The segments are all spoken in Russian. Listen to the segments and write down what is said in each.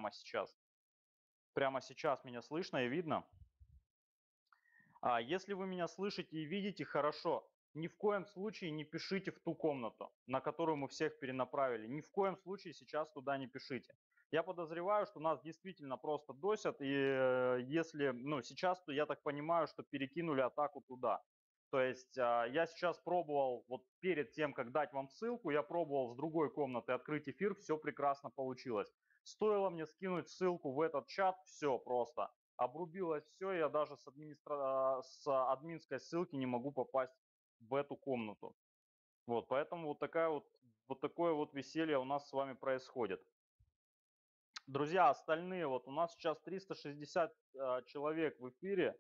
прямо сейчас. Прямо сейчас меня слышно и видно. Если вы меня слышите и видите, хорошо. Ни в коем случае не пишите в ту комнату, на которую мы всех перенаправили. Ни в коем случае сейчас туда не пишите. Я подозреваю, что нас действительно просто досят, и если, сейчас, то я так понимаю, что перекинули атаку туда. То есть я сейчас пробовал, вот перед тем, как дать вам ссылку, я пробовал с другой комнаты открыть эфир, все прекрасно получилось. Стоило мне скинуть ссылку в этот чат, все просто. Обрубилось все, я даже с админской ссылки не могу попасть в эту комнату. Вот, поэтому вот такое вот веселье у нас с вами происходит. Друзья, остальные, вот у нас сейчас 360 человек в эфире.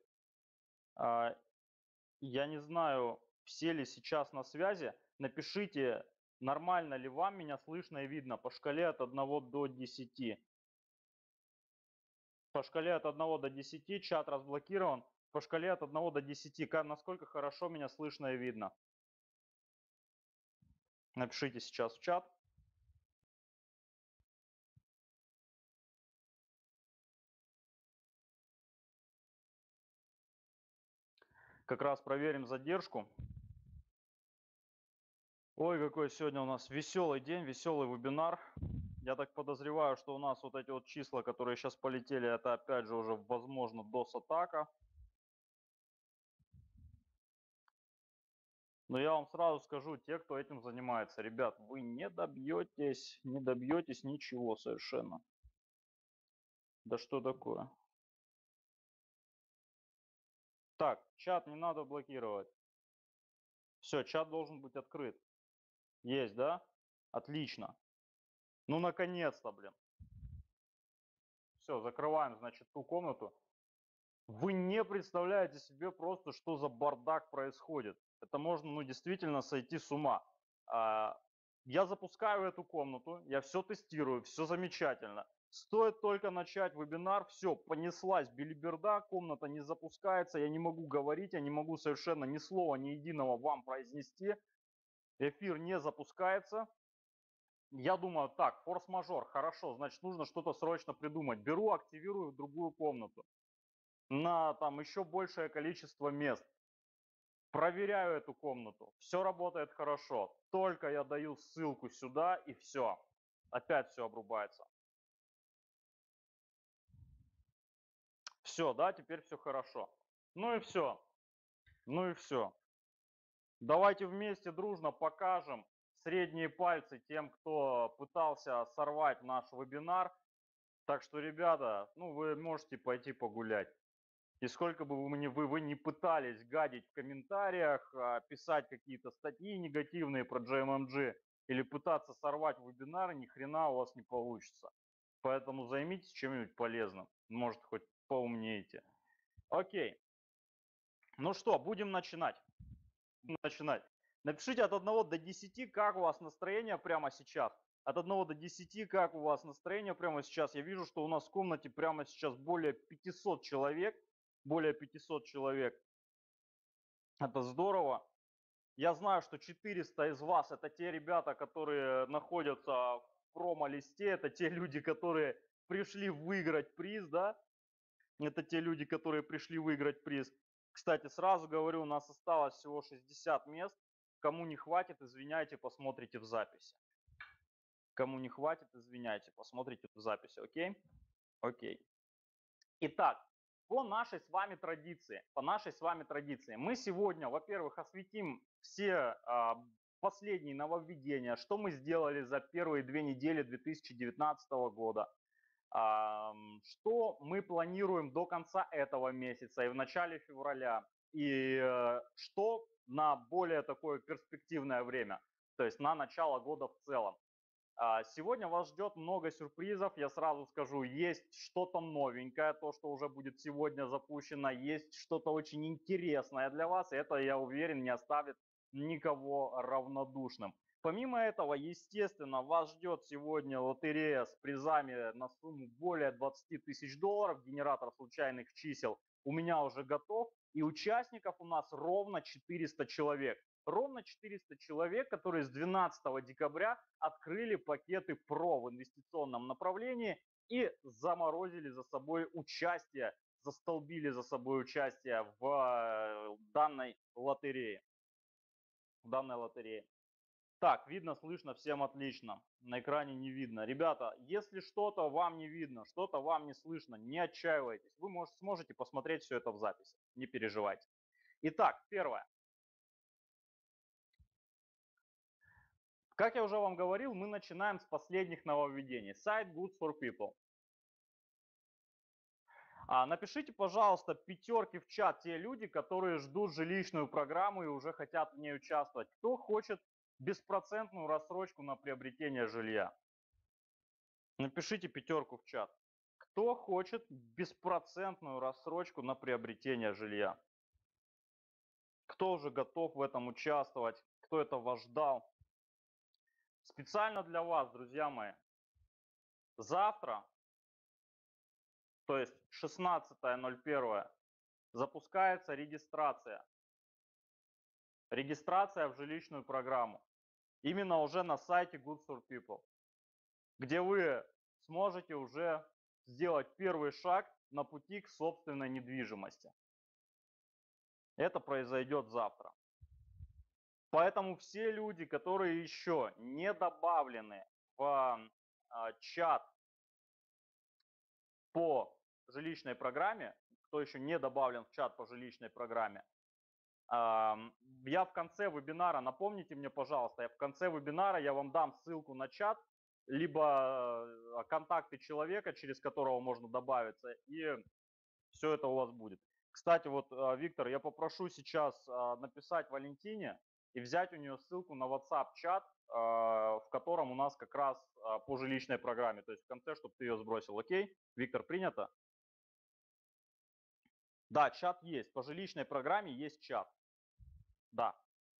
Я не знаю, все ли сейчас на связи. Напишите, нормально ли вам меня слышно и видно по шкале от 1 до 10. По шкале от 1 до 10 чат разблокирован. По шкале от 1 до 10, насколько хорошо меня слышно и видно. Напишите сейчас в чат. Как раз проверим задержку. Ой, какой сегодня у нас веселый день, веселый вебинар. Я так подозреваю, что у нас вот эти вот числа, которые сейчас полетели, это опять же уже, возможно, DOS-атака. Но я вам сразу скажу, те, кто этим занимается, ребят, вы не добьетесь ничего совершенно. Да что такое? Так, чат не надо блокировать. Все, чат должен быть открыт. Есть, да? Отлично. Ну, наконец-то, блин. Все, закрываем, значит, ту комнату. Вы не представляете себе просто, что за бардак происходит. Это можно, действительно сойти с ума. Я запускаю эту комнату, я все тестирую, все замечательно. Стоит только начать вебинар, все, понеслась белиберда, комната не запускается, я не могу говорить, я не могу совершенно ни слова, ни единого вам произнести. Эфир не запускается. Я думаю, так, форс-мажор, хорошо, значит, нужно что-то срочно придумать. Беру, активирую в другую комнату на там еще большее количество мест. Проверяю эту комнату, все работает хорошо. Только я даю ссылку сюда, и все. Опять все обрубается. Все, да, теперь все хорошо. Ну и все. Ну и все. Давайте вместе дружно покажем средние пальцы тем, кто пытался сорвать наш вебинар. Так что, ребята, вы можете пойти погулять. И сколько бы вы не пытались гадить в комментариях, писать какие-то статьи негативные про JMMG или пытаться сорвать вебинар, ни хрена у вас не получится. Поэтому займитесь чем-нибудь полезным. Может, хоть поумнеете. Окей. Ну что, будем начинать. Напишите от 1 до 10, как у вас настроение прямо сейчас. От 1 до 10, как у вас настроение прямо сейчас. Я вижу, что у нас в комнате прямо сейчас более 500 человек. Более 500 человек. Это здорово. Я знаю, что 400 из вас это те ребята, которые находятся в промо-листе. Это те люди, которые пришли выиграть приз, да? Это те люди, которые пришли выиграть приз. Кстати, сразу говорю, у нас осталось всего 60 мест. Кому не хватит, извиняйте, посмотрите в записи. Кому не хватит, извиняйте, посмотрите в записи, окей? Окей. Итак, по нашей с вами традиции, мы сегодня, во-первых, осветим все последние нововведения, что мы сделали за первые 2 недели 2019 года, что мы планируем до конца этого месяца и в начале февраля, и что на более такое перспективное время, то есть на начало года в целом. Сегодня вас ждет много сюрпризов, я сразу скажу, есть что-то новенькое, то, что уже будет сегодня запущено, есть что-то очень интересное для вас, и это, я уверен, не оставит никого равнодушным. Помимо этого, естественно, вас ждет сегодня лотерея с призами на сумму более 20 тысяч долларов, генератор случайных чисел у меня уже готов, и участников у нас ровно 400 человек. Ровно 400 человек, которые с 12 декабря открыли пакеты ПРО в инвестиционном направлении и заморозили за собой участие, застолбили за собой участие в данной лотерее. Так, видно, слышно, всем отлично. На экране не видно. Ребята, если что-то вам не видно, что-то вам не слышно, не отчаивайтесь. Вы сможете посмотреть все это в записи. Не переживайте. Итак, первое. Как я уже вам говорил, мы начинаем с последних нововведений. Сайт Good for People. Напишите, пожалуйста, пятерки в чат те люди, которые ждут жилищную программу и уже хотят в ней участвовать. Кто хочет беспроцентную рассрочку на приобретение жилья? Напишите пятерку в чат. Кто хочет беспроцентную рассрочку на приобретение жилья? Кто уже готов в этом участвовать? Кто этого ждал? Специально для вас, друзья мои, завтра, то есть 16.01, запускается регистрация. Регистрация в жилищную программу. Именно уже на сайте Good for People, где вы сможете уже сделать первый шаг на пути к собственной недвижимости. Это произойдет завтра. Поэтому все люди, которые еще не добавлены в чат по жилищной программе, кто еще не добавлен в чат по жилищной программе, я в конце вебинара, напомните мне, пожалуйста, в конце вебинара я вам дам ссылку на чат, либо контакты человека, через которого можно добавиться, и все это у вас будет. Кстати, вот, Виктор, я попрошу сейчас написать Валентине и взять у нее ссылку на WhatsApp-чат, в котором у нас как раз по жилищной программе, то есть в конце, чтобы ты ее сбросил, окей? Виктор, принято? Да, чат есть, по жилищной программе есть чат. Да.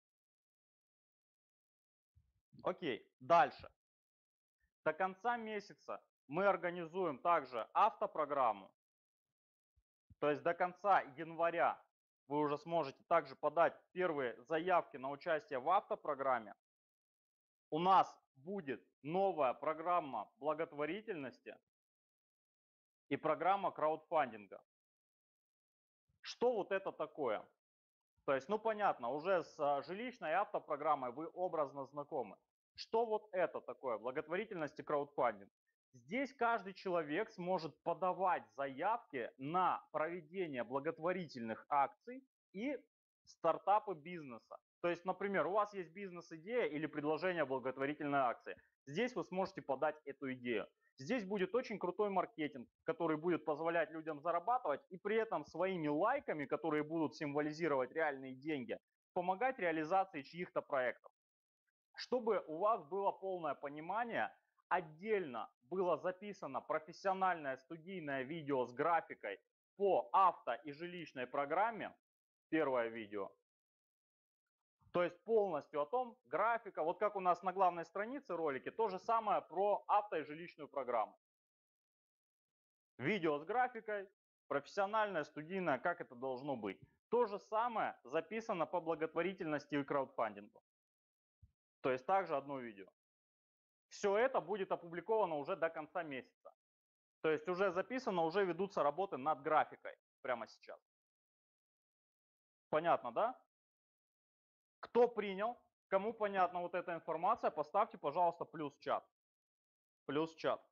Окей, дальше. До конца месяца мы организуем также автопрограмму. То есть до конца января вы уже сможете также подать первые заявки на участие в автопрограмме. У нас будет новая программа благотворительности и программа краудфандинга. Что вот это такое? То есть, ну понятно, уже с жилищной автопрограммой вы образно знакомы. Что вот это такое? Благотворительность и краудфандинг. Здесь каждый человек сможет подавать заявки на проведение благотворительных акций и стартапы бизнеса. То есть, например, у вас есть бизнес-идея или предложение благотворительной акции. Здесь вы сможете подать эту идею. Здесь будет очень крутой маркетинг, который будет позволять людям зарабатывать и при этом своими лайками, которые будут символизировать реальные деньги, помогать реализации чьих-то проектов. Чтобы у вас было полное понимание, отдельно было записано профессиональное студийное видео с графикой по авто и жилищной программе, первое видео. То есть полностью о том, графика, вот как у нас на главной странице ролики, то же самое про авто и жилищную программу. Видео с графикой, профессиональное, студийное, как это должно быть. То же самое записано по благотворительности и краудфандингу. То есть также одно видео. Все это будет опубликовано уже до конца месяца. То есть уже записано, уже ведутся работы над графикой прямо сейчас. Понятно, да? Кто принял, кому понятна вот эта информация, поставьте, пожалуйста, плюс в чат. Плюс в чат.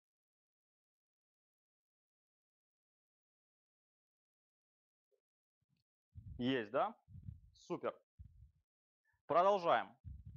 Есть, да? Супер. Продолжаем.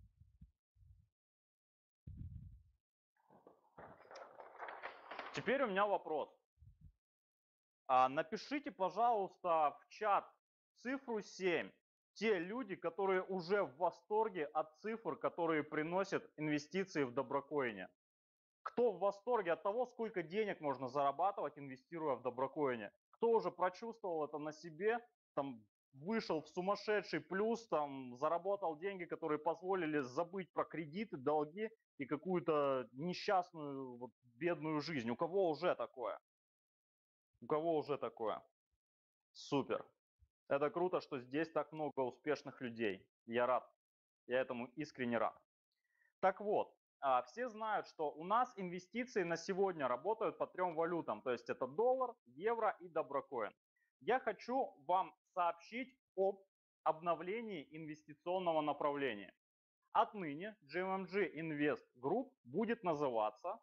Теперь у меня вопрос. Напишите, пожалуйста, в чат цифру 7. Те люди, которые уже в восторге от цифр, которые приносят инвестиции в Доброкоине. Кто в восторге от того, сколько денег можно зарабатывать, инвестируя в Доброкоине? Кто уже прочувствовал это на себе, там, вышел в сумасшедший плюс, там, заработал деньги, которые позволили забыть про кредиты, долги и какую-то несчастную, вот, бедную жизнь? У кого уже такое? У кого уже такое? Супер. Это круто, что здесь так много успешных людей. Я рад. Я этому искренне рад. Так вот, все знают, что у нас инвестиции на сегодня работают по 3 валютам, то есть это доллар, евро и доброкоин. Я хочу вам сообщить об обновлении инвестиционного направления. Отныне GMMG Invest Group будет называться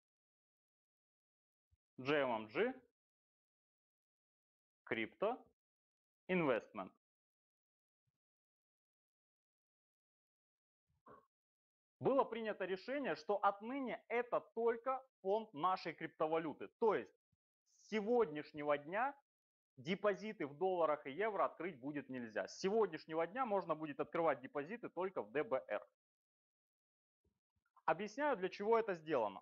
GMMG Crypto Investment. Было принято решение, что отныне это только фонд нашей криптовалюты. То есть с сегодняшнего дня депозиты в долларах и евро открыть будет нельзя. С сегодняшнего дня можно будет открывать депозиты только в ДБР. Объясняю, для чего это сделано.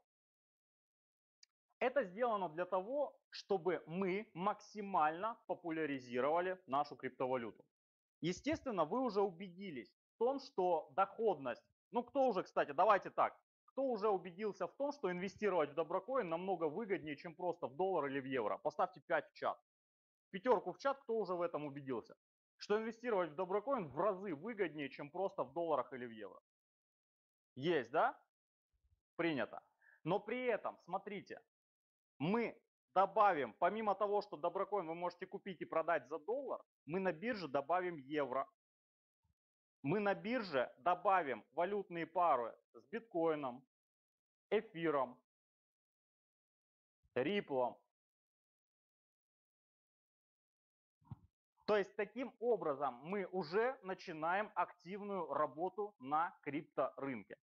Это сделано для того, чтобы мы максимально популяризировали нашу криптовалюту. Естественно, вы уже убедились в том, что доходность, ну кто уже, кстати, давайте так, кто уже убедился в том, что инвестировать в доброкоин намного выгоднее, чем просто в доллар или в евро? Поставьте 5 в чат. Пятерку в чат, кто уже в этом убедился? Что инвестировать в доброкоин в разы выгоднее, чем просто в долларах или в евро. Есть, да? Принято. Но при этом, смотрите, мы добавим, помимо того, что доброкоин вы можете купить и продать за доллар, мы на бирже добавим евро. Мы на бирже добавим валютные пары с биткоином, эфиром, риплом. То есть таким образом мы уже начинаем активную работу на крипторынке.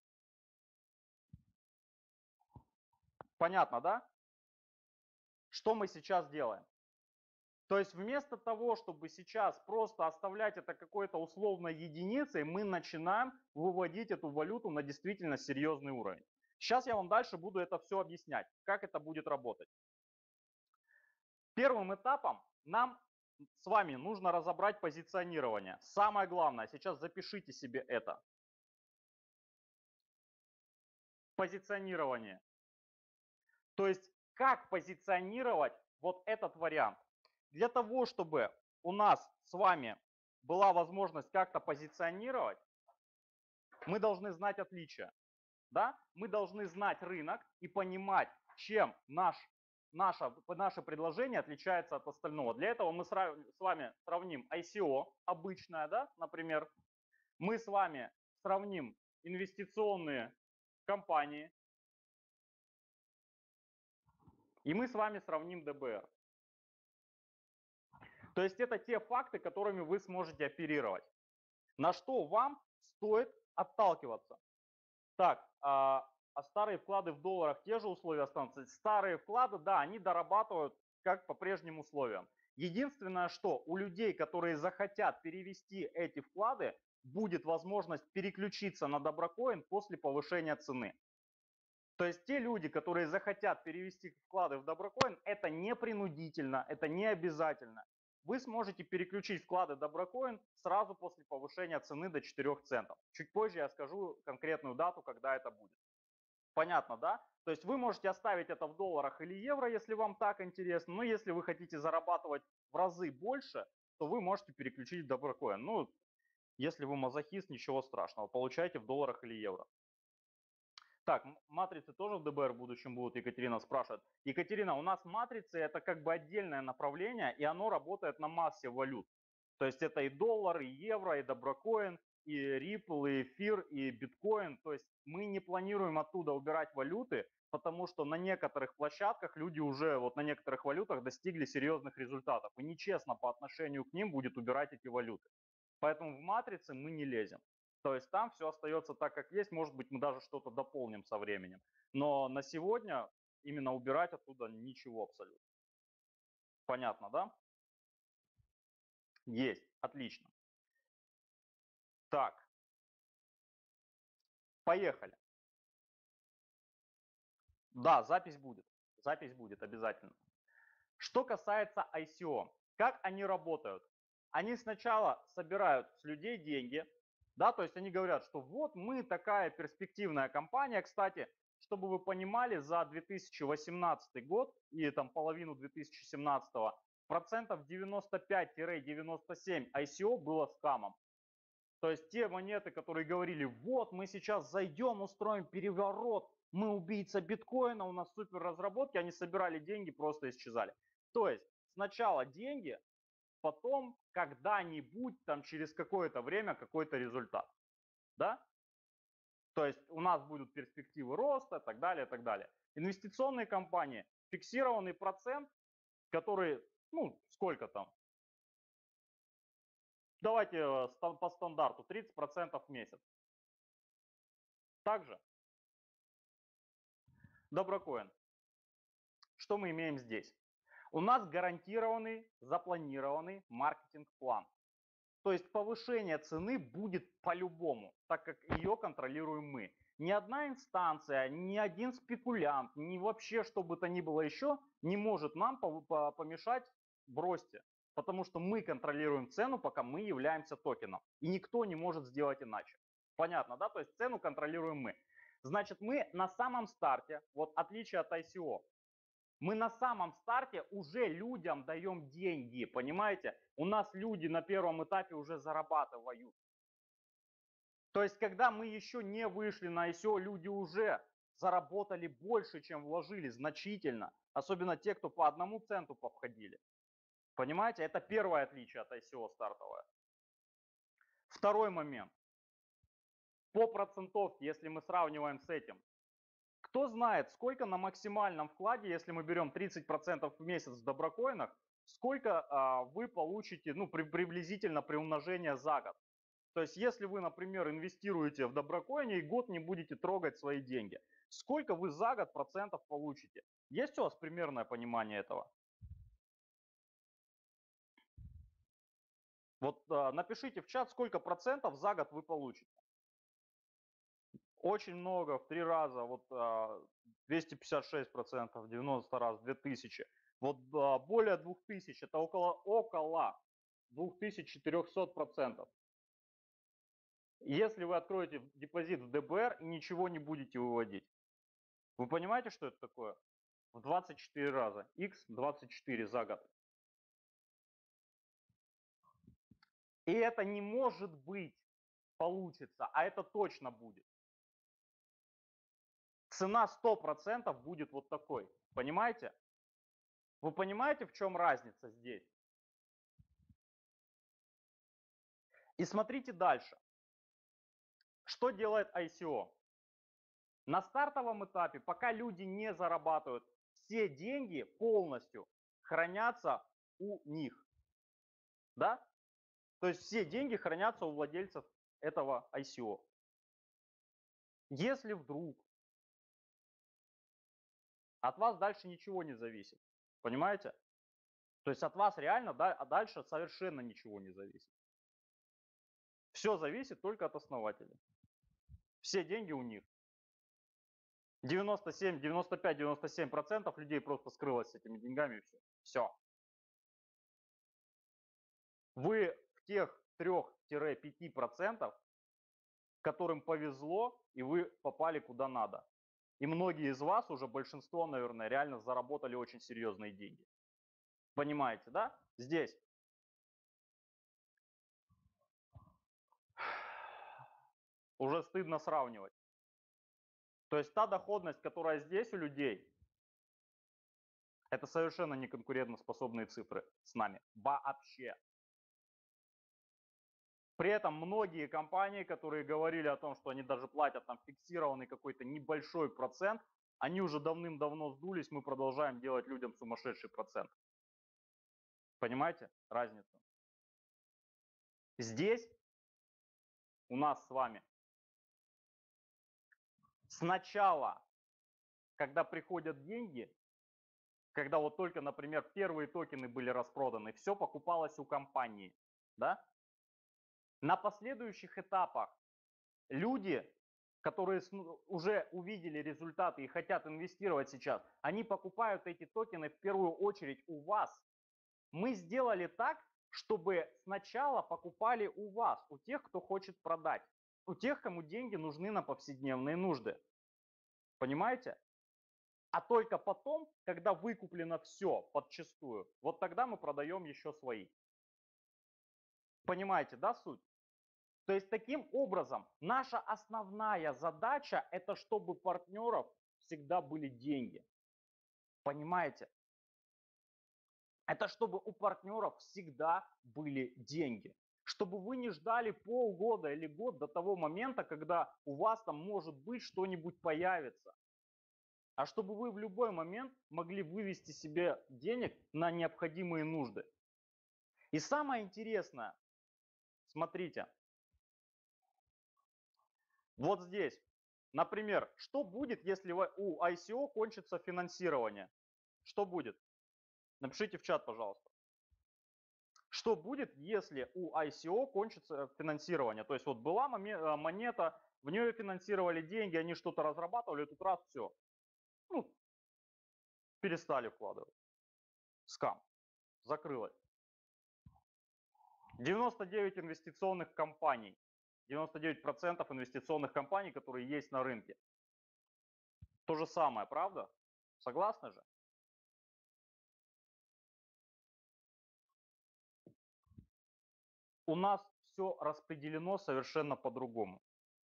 Понятно, да? Что мы сейчас делаем? То есть вместо того, чтобы сейчас просто оставлять это какой-то условной единицей, мы начинаем выводить эту валюту на действительно серьезный уровень. Сейчас я вам дальше буду это все объяснять, как это будет работать. Первым этапом нам с вами нужно разобрать позиционирование. Самое главное, сейчас запишите себе это. Позиционирование. То есть как позиционировать вот этот вариант. Для того, чтобы у нас с вами была возможность как-то позиционировать, мы должны знать отличия. Да? Мы должны знать рынок и понимать, чем наше предложение отличается от остального. Для этого мы с вами сравним ICO, обычное, да, например. Мы с вами сравним инвестиционные компании. И мы с вами сравним ДБР. То есть это те факты, которыми вы сможете оперировать. На что вам стоит отталкиваться. Так, а старые вклады в долларах те же условия останутся? Старые вклады, да, они дорабатывают как по прежним условиям. Единственное, что у людей, которые захотят перевести эти вклады, будет возможность переключиться на доброкоин после повышения цены. То есть те люди, которые захотят перевести вклады в доброкоин, это не принудительно, это не обязательно. Вы сможете переключить вклады в доброкоин сразу после повышения цены до 4 центов. Чуть позже я скажу конкретную дату, когда это будет. Понятно, да? То есть вы можете оставить это в долларах или евро, если вам так интересно. Но если вы хотите зарабатывать в разы больше, то вы можете переключить в доброкоин. Ну, если вы мазохист, ничего страшного. Получайте в долларах или евро. Так, матрицы тоже в ДБР в будущем будут, Екатерина спрашивает. Екатерина, у нас матрицы это как бы отдельное направление, и оно работает на массе валют. То есть это и доллар, и евро, и доброкоин, и Ripple, и эфир, и биткоин. То есть мы не планируем оттуда убирать валюты, потому что на некоторых площадках люди уже вот на некоторых валютах достигли серьезных результатов. И нечестно по отношению к ним будет убирать эти валюты. Поэтому в матрицы мы не лезем. То есть там все остается так, как есть. Может быть, мы даже что-то дополним со временем. Но на сегодня именно убирать оттуда ничего абсолютно. Понятно, да? Есть. Отлично. Так, поехали. Да, запись будет. Запись будет обязательно. Что касается ICO, как они работают? Они сначала собирают с людей деньги, да, то есть они говорят, что вот мы такая перспективная компания. Кстати, чтобы вы понимали, за 2018 год и там половину 2017 процентов 95-97 ICO было скамом. То есть те монеты, которые говорили, вот мы сейчас зайдем, устроим переворот, мы убийца биткоина, у нас супер разработки, они собирали деньги, просто исчезали. То есть сначала деньги, потом когда-нибудь, там через какое-то время, какой-то результат. Да? То есть у нас будут перспективы роста, так далее, так далее. Инвестиционные компании, фиксированный процент, который, ну, сколько там? Давайте по стандарту, 30% в месяц. Также Доброкоин. Что мы имеем здесь? У нас гарантированный, запланированный маркетинг-план. То есть повышение цены будет по-любому, так как ее контролируем мы. Ни одна инстанция, ни один спекулянт, ни вообще что бы то ни было еще не может нам помешать, бросьте. Потому что мы контролируем цену, пока мы являемся токеном. И никто не может сделать иначе. Понятно, да? То есть цену контролируем мы. Значит, мы на самом старте, вот отличие от ICO, мы на самом старте уже людям даем деньги, понимаете? У нас люди на первом этапе уже зарабатывают. То есть, когда мы еще не вышли на ICO, люди уже заработали больше, чем вложили, значительно. Особенно те, кто по 1 центу повходили. Понимаете? Это первое отличие от ICO стартовое. Второй момент. По процентовке, если мы сравниваем с этим, кто знает, сколько на максимальном вкладе, если мы берем 30% в месяц в доброкоинах, сколько вы получите, ну, приблизительно при умножении за год. То есть, если вы, например, инвестируете в доброкоине и год не будете трогать свои деньги, сколько вы за год процентов получите? Есть у вас примерное понимание этого? Вот напишите в чат, сколько процентов за год вы получите. Очень много, в 3 раза, вот 256%, 90 раз, 2000. Вот более 2000, это около 2400%. Если вы откроете депозит в ДБР и ничего не будете выводить. Вы понимаете, что это такое? В 24 раза. Х 24 за год. И это не может быть получится, а это точно будет. Цена 100% будет вот такой. Понимаете? Вы понимаете, в чем разница здесь? И смотрите дальше. Что делает ICO? На стартовом этапе, пока люди не зарабатывают, все деньги полностью хранятся у них. Да? То есть все деньги хранятся у владельцев этого ICO. Если вдруг от вас дальше ничего не зависит, понимаете? То есть от вас реально, да, а дальше совершенно ничего не зависит. Все зависит только от основателей. Все деньги у них. 97, 95, 97% людей просто скрылось с этими деньгами и все. Все. Вы в тех 3-5%, которым повезло, и вы попали куда надо. И многие из вас, уже большинство, наверное, реально заработали очень серьезные деньги. Понимаете, да? Здесь. Уже стыдно сравнивать. То есть та доходность, которая здесь у людей, это совершенно не конкурентоспособные цифры с нами. Вообще. При этом многие компании, которые говорили о том, что они даже платят там фиксированный какой-то небольшой процент, они уже давным-давно сдулись, мы продолжаем делать людям сумасшедший процент. Понимаете разницу? Здесь у нас с вами сначала, когда приходят деньги, когда вот только, например, первые токены были распроданы, все покупалось у компании, да? На последующих этапах люди, которые уже увидели результаты и хотят инвестировать сейчас, они покупают эти токены в первую очередь у вас. Мы сделали так, чтобы сначала покупали у вас, у тех, кто хочет продать, у тех, кому деньги нужны на повседневные нужды. Понимаете? А только потом, когда выкуплено все подчистую, вот тогда мы продаем еще свои. Понимаете, да, суть? То есть таким образом наша основная задача это чтобы партнеров всегда были деньги. Понимаете? Это чтобы у партнеров всегда были деньги. Чтобы вы не ждали полгода или год до того момента, когда у вас там может быть что-нибудь появится. А чтобы вы в любой момент могли вывести себе денег на необходимые нужды. И самое интересное, смотрите, вот здесь, например, что будет, если у ICO кончится финансирование? Что будет? Напишите в чат, пожалуйста. Что будет, если у ICO кончится финансирование? То есть вот была монета, в нее финансировали деньги, они что-то разрабатывали, тут раз все, ну, перестали вкладывать. Скам. Закрылось. 99 инвестиционных компаний, 99% инвестиционных компаний, которые есть на рынке. То же самое, правда? Согласны же? У нас все распределено совершенно по-другому.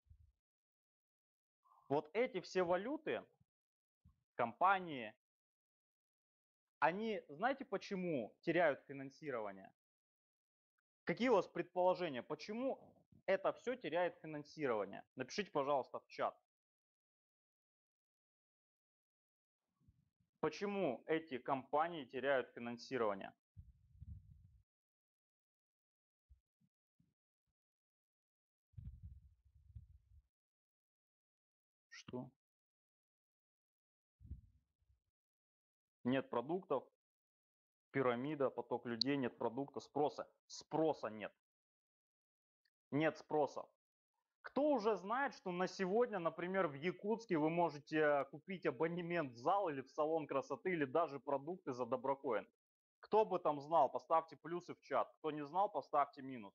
Вот эти все валюты, компании, они, знаете, почему теряют финансирование? Какие у вас предположения, почему это все теряет финансирование? Напишите, пожалуйста, в чат. Почему эти компании теряют финансирование? Что? Нет продуктов, пирамида, поток людей, нет продукта, спроса. Спроса нет. Нет спроса. Кто уже знает, что на сегодня, например, в Якутске вы можете купить абонемент в зал или в салон красоты, или даже продукты за доброкоин? Кто об этом знал, поставьте плюсы в чат. Кто не знал, поставьте минус.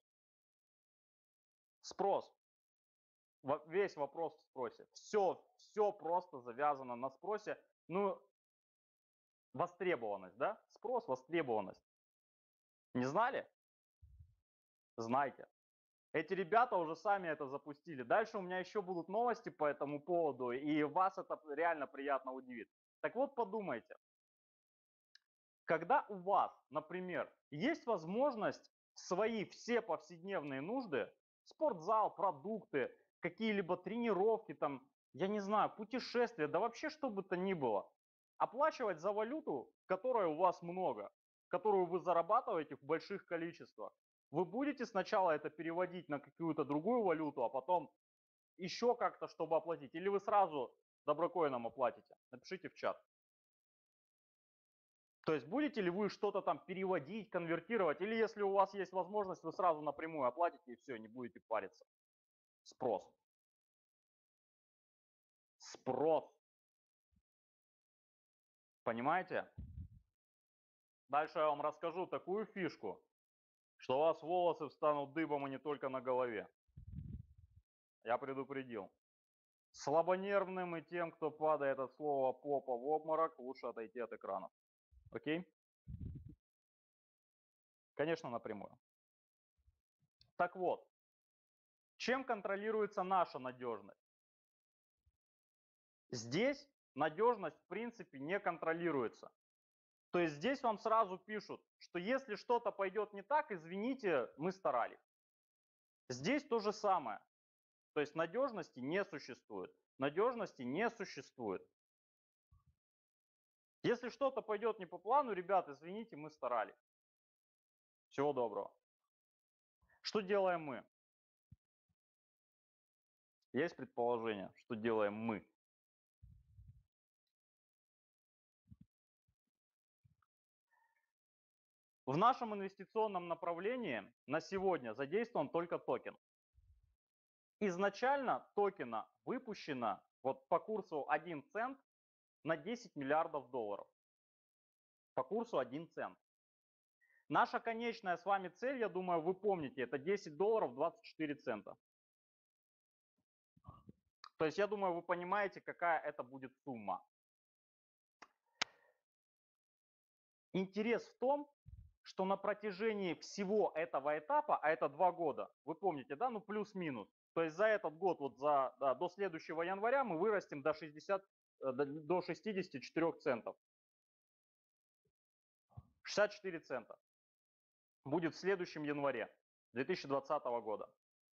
Спрос. Весь вопрос в спросе. Все просто завязано на спросе. Ну, востребованность, да? Спрос, востребованность. Не знали? Знайте. Эти ребята уже сами это запустили. Дальше у меня еще будут новости по этому поводу, и вас это реально приятно удивит. Так вот, подумайте. Когда у вас, например, есть возможность свои все повседневные нужды, спортзал, продукты, какие-либо тренировки, там, я не знаю, путешествия, да вообще что бы то ни было, оплачивать за валюту, которой у вас много, которую вы зарабатываете в больших количествах, вы будете сначала это переводить на какую-то другую валюту, а потом еще как-то, чтобы оплатить, или вы сразу доброкоином оплатите? Напишите в чат. То есть будете ли вы что-то там переводить, конвертировать, или если у вас есть возможность, вы сразу напрямую оплатите и все, не будете париться. Спрос. Спрос. Понимаете? Дальше я вам расскажу такую фишку, что у вас волосы встанут дыбом и не только на голове. Я предупредил. Слабонервным и тем, кто падает от слова попа в обморок, лучше отойти от экранов. Окей? Конечно, напрямую. Так вот, чем контролируется наша надежность? Здесь надежность в принципе не контролируется. То есть здесь вам сразу пишут, что если что-то пойдет не так, извините, мы старались. Здесь то же самое. То есть надежности не существует. Надежности не существует. Если что-то пойдет не по плану, ребят, извините, мы старались. Всего доброго. Что делаем мы? Есть предположение, что делаем мы? В нашем инвестиционном направлении на сегодня задействован только токен. Изначально токена выпущено вот по курсу 1 цент на 10 миллиардов долларов. По курсу 1 цент. Наша конечная с вами цель, я думаю, вы помните, это 10 долларов 24 цента. То есть я думаю, вы понимаете, какая это будет сумма. Интерес в том, что на протяжении всего этого этапа, а это 2 года, вы помните, да, ну плюс-минус, то есть за этот год, вот до следующего января мы вырастем до 64 центов. 64 цента будет в следующем январе 2020 года.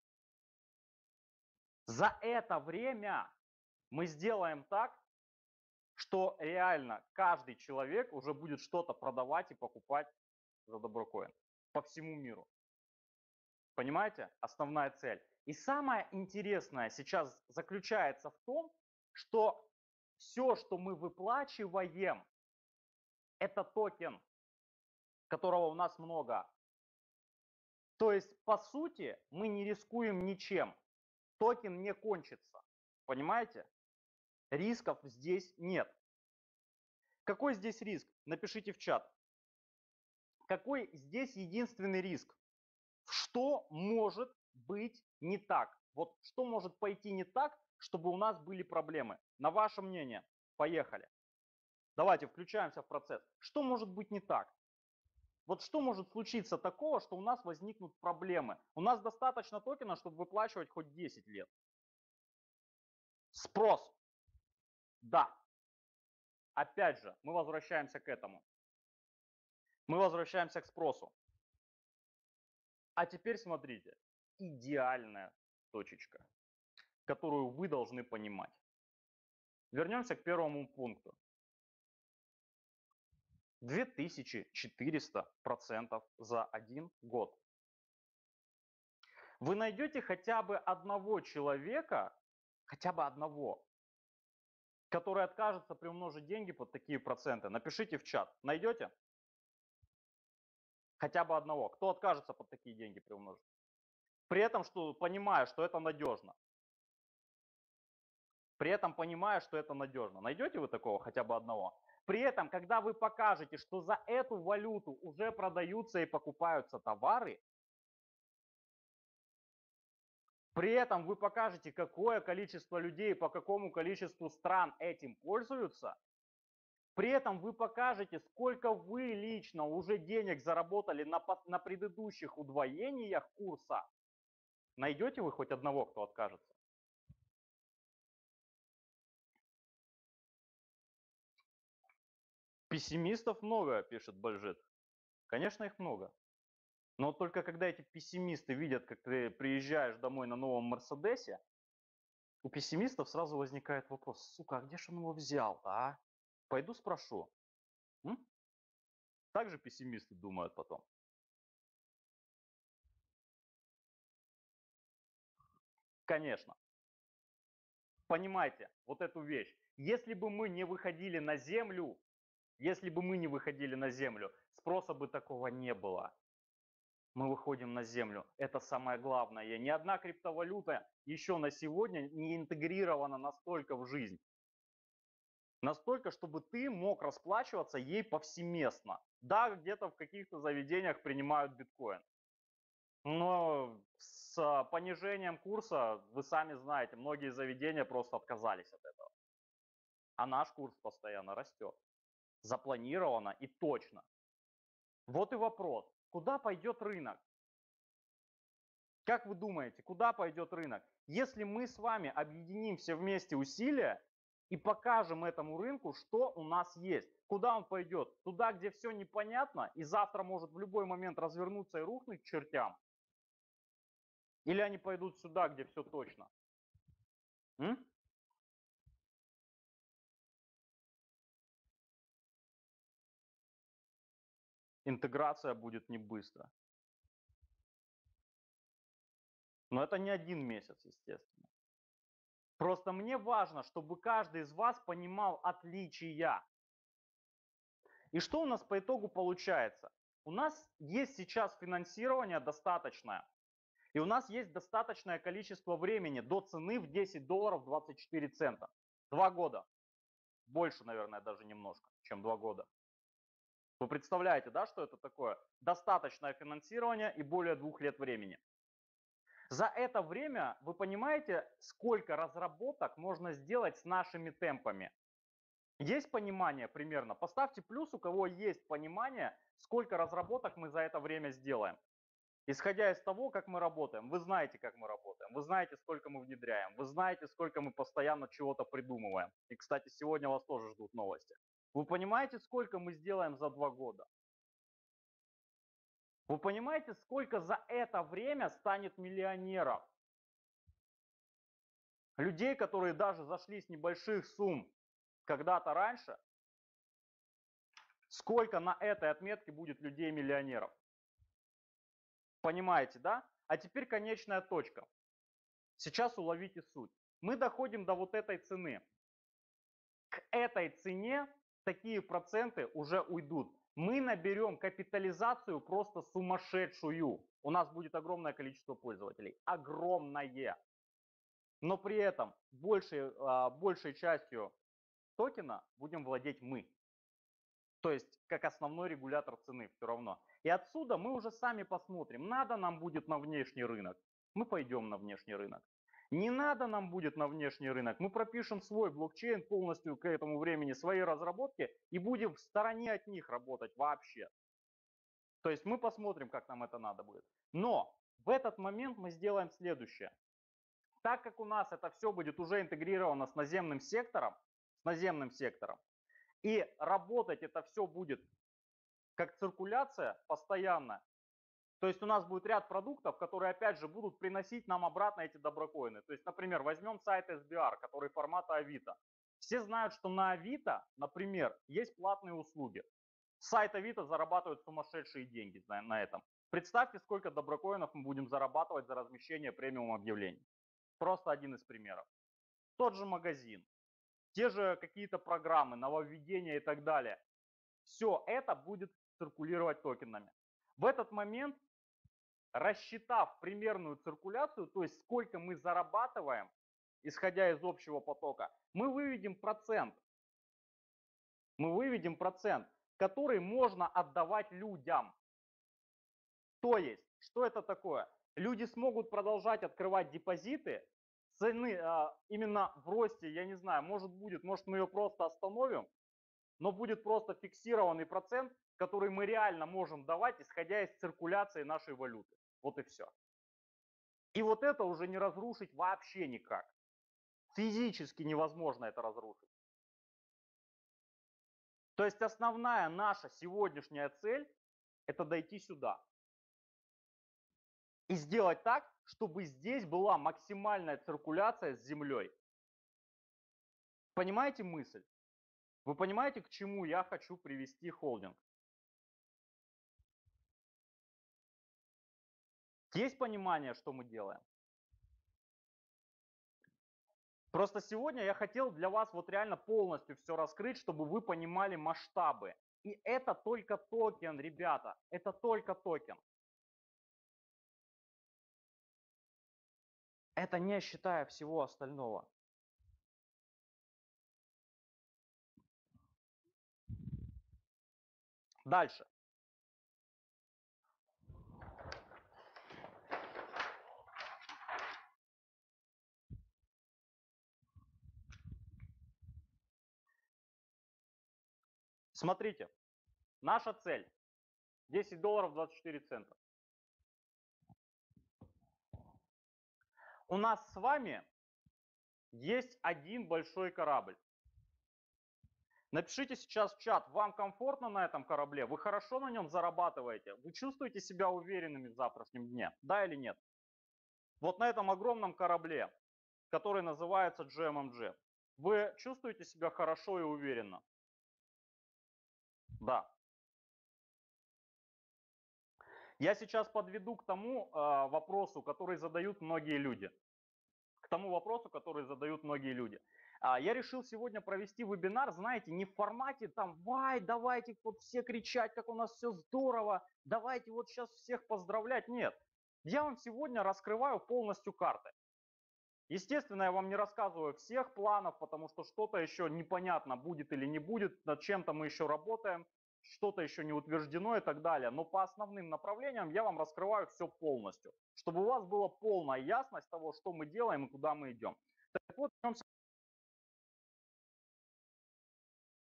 За это время мы сделаем так, что реально каждый человек уже будет что-то продавать и покупать за Доброкоин по всему миру. Понимаете? Основная цель. И самое интересное сейчас заключается в том, что все, что мы выплачиваем, это токен, которого у нас много. То есть, по сути, мы не рискуем ничем. Токен не кончится. Понимаете? Рисков здесь нет. Какой здесь риск? Напишите в чат. Какой здесь единственный риск? Что может быть не так? Вот что может пойти не так, чтобы у нас были проблемы? На ваше мнение. Поехали. Давайте включаемся в процесс. Что может быть не так? Вот что может случиться такого, что у нас возникнут проблемы? У нас достаточно токена, чтобы выплачивать хоть 10 лет. Спрос. Да. Опять же, мы возвращаемся к этому. Мы возвращаемся к спросу. А теперь смотрите. Идеальная точечка, которую вы должны понимать. Вернемся к первому пункту. 2400% за 1 год. Вы найдете хотя бы одного человека, хотя бы одного, который откажется приумножить деньги под такие проценты. Напишите в чат. Найдете? Хотя бы одного. Кто откажется под такие деньги приумножить? При этом, что понимая, что это надежно. При этом понимая, что это надежно. Найдете вы такого хотя бы одного? При этом, когда вы покажете, что за эту валюту уже продаются и покупаются товары, при этом вы покажете, какое количество людей по какому количеству стран этим пользуются, при этом вы покажете, сколько вы лично уже денег заработали на предыдущих удвоениях курса, найдете вы хоть одного, кто откажется? Пессимистов много, пишет Бальжит. Конечно, их много. Но вот только когда эти пессимисты видят, как ты приезжаешь домой на новом Мерседесе, у пессимистов сразу возникает вопрос: сука, а где же он его взял-то, а? Пойду спрошу. М? Так же пессимисты думают потом. Конечно. Понимаете вот эту вещь. Если бы мы не выходили на землю, спроса бы такого не было. Мы выходим на землю. Это самое главное. Ни одна криптовалюта еще на сегодня не интегрирована настолько в жизнь. Настолько, чтобы ты мог расплачиваться ей повсеместно. Да, где-то в каких-то заведениях принимают биткоин. Но с понижением курса, вы сами знаете, многие заведения просто отказались от этого. А наш курс постоянно растет. Запланировано и точно. Вот и вопрос. Куда пойдет рынок? Как вы думаете, куда пойдет рынок? Если мы с вами объединим все вместе усилия и покажем этому рынку, что у нас есть. Куда он пойдет? Туда, где все непонятно и завтра может в любой момент развернуться и рухнуть к чертям? Или они пойдут сюда, где все точно? М? Интеграция будет не быстро. Но это не 1 месяц, естественно. Просто мне важно, чтобы каждый из вас понимал отличия. И что у нас по итогу получается? У нас есть сейчас финансирование достаточное. И у нас есть достаточное количество времени до цены в 10 долларов 24 цента. 2 года. Больше, наверное, даже немножко, чем 2 года. Вы представляете, да, что это такое? Достаточное финансирование и более 2 лет времени. За это время вы понимаете, сколько разработок можно сделать с нашими темпами? Есть понимание примерно? Поставьте плюс, у кого есть понимание, сколько разработок мы за это время сделаем. Исходя из того, как мы работаем. Вы знаете, как мы работаем. Вы знаете, сколько мы внедряем. Вы знаете, сколько мы постоянно чего-то придумываем. И, кстати, сегодня вас тоже ждут новости. Вы понимаете, сколько мы сделаем за 2 года? Вы понимаете, сколько за это время станет миллионеров? Людей, которые даже зашли с небольших сумм когда-то раньше, сколько на этой отметке будет людей-миллионеров? Понимаете, да? А теперь конечная точка. Сейчас уловите суть. Мы доходим до вот этой цены. К этой цене такие проценты уже уйдут. Мы наберем капитализацию просто сумасшедшую. У нас будет огромное количество пользователей. Огромное. Но при этом большей частью токена будем владеть мы. То есть как основной регулятор цены все равно. И отсюда мы уже сами посмотрим, надо нам будет на внешний рынок. Мы пойдем на внешний рынок. Не надо нам будет на внешний рынок. Мы пропишем свой блокчейн полностью к этому времени, свои разработки и будем в стороне от них работать вообще. То есть мы посмотрим, как нам это надо будет. Но в этот момент мы сделаем следующее. Так как у нас это все будет уже интегрировано с наземным сектором, и работать это все будет как циркуляция постоянно, то есть у нас будет ряд продуктов, которые опять же будут приносить нам обратно эти доброкоины. То есть, например, возьмем сайт SBR, который формата Авито. Все знают, что на Авито, например, есть платные услуги. Сайт Авито зарабатывает сумасшедшие деньги на этом. Представьте, сколько доброкоинов мы будем зарабатывать за размещение премиум объявлений. Просто один из примеров. Тот же магазин, те же какие-то программы, нововведения и так далее. Все это будет циркулировать токенами. В этот момент, рассчитав примерную циркуляцию, то есть сколько мы зарабатываем, исходя из общего потока, мы выведем процент. Который можно отдавать людям. То есть, что это такое? Люди смогут продолжать открывать депозиты, цены именно в росте, я не знаю, может мы ее просто остановим, но будет просто фиксированный процент, который мы реально можем давать, исходя из циркуляции нашей валюты. Вот и все. И вот это уже не разрушить вообще никак. Физически невозможно это разрушить. То есть основная наша сегодняшняя цель – это дойти сюда. И сделать так, чтобы здесь была максимальная циркуляция с землей. Понимаете мысль? Вы понимаете, к чему я хочу привести холдинг? Есть понимание, что мы делаем? Просто сегодня я хотел для вас вот реально полностью все раскрыть, чтобы вы понимали масштабы. И это только токен, ребята, это только токен. Это не считая всего остального. Дальше. Смотрите, наша цель $10 24 цента. У нас с вами есть один большой корабль. Напишите сейчас в чат, вам комфортно на этом корабле? Вы хорошо на нем зарабатываете? Вы чувствуете себя уверенными в завтрашнем дне? Да или нет? Вот на этом огромном корабле, который называется GMMG, вы чувствуете себя хорошо и уверенно? Да. Я сейчас подведу к тому вопросу, который задают многие люди. Я решил сегодня провести вебинар, знаете, не в формате там, давайте вот все кричать, как у нас все здорово, давайте вот сейчас всех поздравлять. Нет, я вам сегодня раскрываю полностью карты. Естественно, я вам не рассказываю всех планов, потому что что-то еще непонятно, будет или не будет, над чем-то мы еще работаем, что-то еще не утверждено и так далее. Но по основным направлениям я вам раскрываю все полностью, чтобы у вас была полная ясность того, что мы делаем и куда мы идем. Так вот,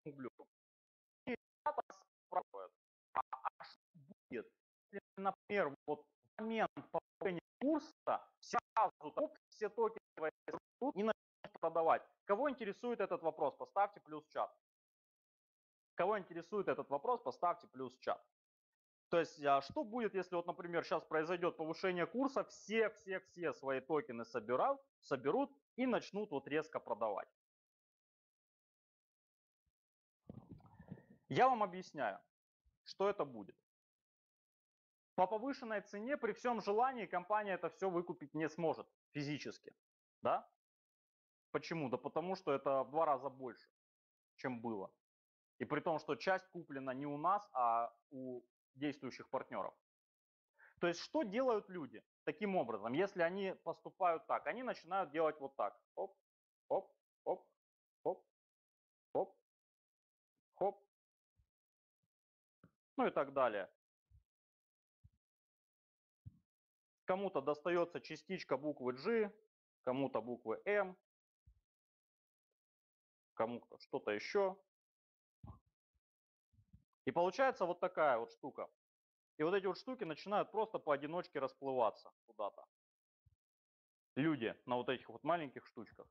углю. И это спрашивают, что будет, если, например, вот в момент повышения курса сразу все токены растут и начнут продавать. Кого интересует этот вопрос, поставьте плюс в чат. Кого интересует этот вопрос, поставьте плюс в чат. То есть, что будет, если вот, например, сейчас произойдет повышение курса, все свои токены соберут и начнут вот резко продавать. Я вам объясняю, что это будет. По повышенной цене при всем желании компания это все выкупить не сможет физически. Да? Почему? Да потому что это в 2 раза больше, чем было. И при том, что часть куплена не у нас, а у действующих партнеров. То есть что делают люди таким образом? Если они поступают так, они начинают делать вот так. Оп, оп, оп, оп, оп, хоп, ну и так далее. Кому-то достается частичка буквы G, кому-то буквы M, кому-то что-то еще. И получается вот такая вот штука. И вот эти вот штуки начинают просто поодиночке расплываться куда-то. Люди на вот этих вот маленьких штучках.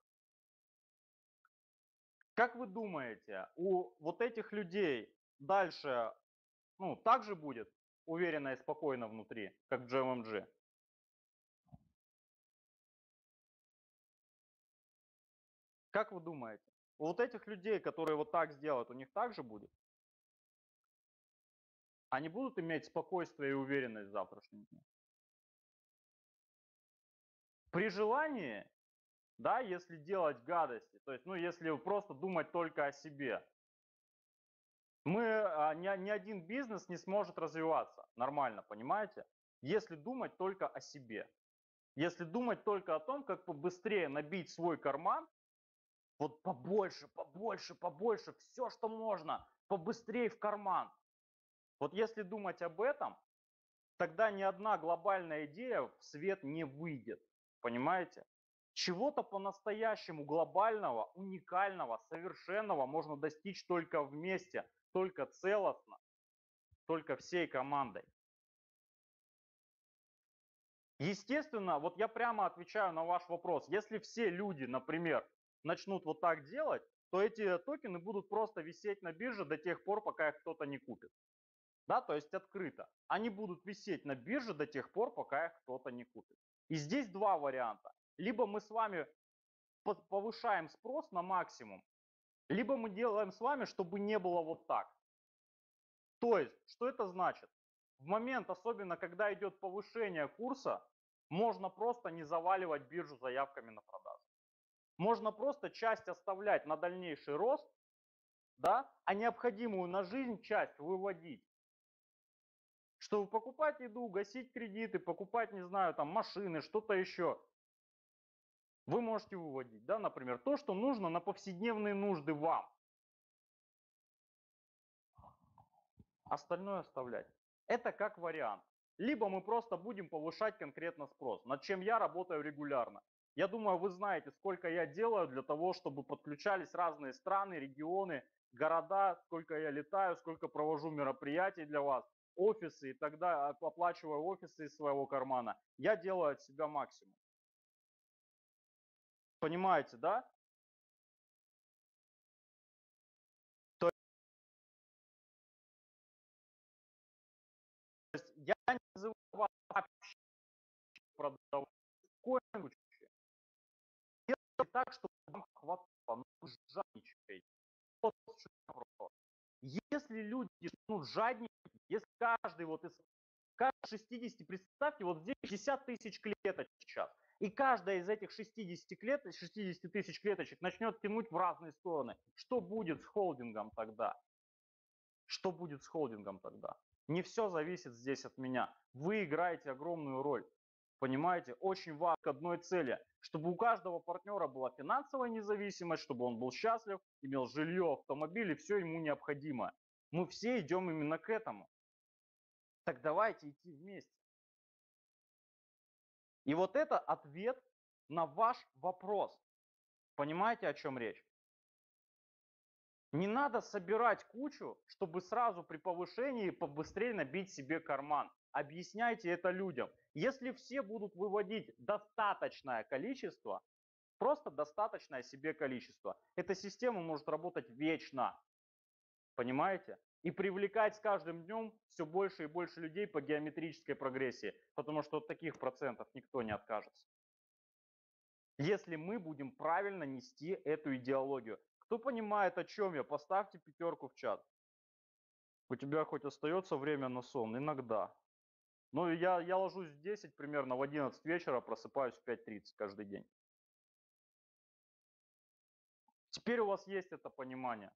Как вы думаете, у вот этих людей дальше, ну, так же будет уверенно и спокойно внутри, как в GMMG? Как вы думаете, у вот этих людей, которые вот так сделают, у них так же будет? Они будут иметь спокойствие и уверенность в завтрашнем дне? При желании, да, если делать гадости, то есть, ну, если просто думать только о себе, ни один бизнес не сможет развиваться нормально, понимаете? Если думать только о себе. Если думать только о том, как побыстрее набить свой карман, вот побольше, побольше, побольше, все, что можно, побыстрее в карман. Вот если думать об этом, тогда ни одна глобальная идея в свет не выйдет. Понимаете? Чего-то по-настоящему глобального, уникального, совершенного можно достичь только вместе, только целостно, только всей командой. Естественно, вот я прямо отвечаю на ваш вопрос. Если все люди, например, начнут вот так делать, то эти токены будут просто висеть на бирже до тех пор, пока их кто-то не купит. Да, то есть открыто. Они будут висеть на бирже до тех пор, пока их кто-то не купит. И здесь два варианта. Либо мы с вами повышаем спрос на максимум, либо мы делаем с вами, чтобы не было вот так. То есть, что это значит? В момент, особенно когда идет повышение курса, можно просто не заваливать биржу заявками на продажу. Можно просто часть оставлять на дальнейший рост, да, а необходимую на жизнь часть выводить. Чтобы покупать еду, гасить кредиты, покупать, не знаю, там машины, что-то еще. Вы можете выводить, да, например, то, что нужно на повседневные нужды вам. Остальное оставлять. Это как вариант. Либо мы просто будем повышать конкретно спрос, над чем я работаю регулярно. Я думаю, вы знаете, сколько я делаю для того, чтобы подключались разные страны, регионы, города, сколько я летаю, сколько провожу мероприятий для вас, офисы и тогда оплачиваю офисы из своего кармана. Я делаю от себя максимум. Понимаете, да? То есть я не называю вас вообще продавать коин, делайте так, чтобы вам хватало, ну жадничайте. Вот в чём вопрос. Если люди начнут жадничать, если каждый вот из каждый 60, представьте, вот здесь 60 тысяч клеточек сейчас, и каждая из этих 60 тысяч клеточек начнет тянуть в разные стороны. Что будет с холдингом тогда? Что будет с холдингом тогда? Не все зависит здесь от меня. Вы играете огромную роль. Понимаете, очень важно к одной цели, чтобы у каждого партнера была финансовая независимость, чтобы он был счастлив, имел жилье, автомобиль и все ему необходимое. Мы все идем именно к этому. Так давайте идти вместе. И вот это ответ на ваш вопрос. Понимаете, о чем речь? Не надо собирать кучу, чтобы сразу при повышении побыстрее набить себе карман. Объясняйте это людям. Если все будут выводить достаточное количество, просто достаточное себе количество, эта система может работать вечно. Понимаете? И привлекать с каждым днем все больше и больше людей по геометрической прогрессии, потому что от таких процентов никто не откажется. Если мы будем правильно нести эту идеологию. Кто понимает, о чем я, поставьте пятерку в чат. У тебя хоть остается время на сон? Иногда. Ну, я ложусь в 10 примерно, в 11 вечера просыпаюсь в 5:30 каждый день. Теперь у вас есть это понимание.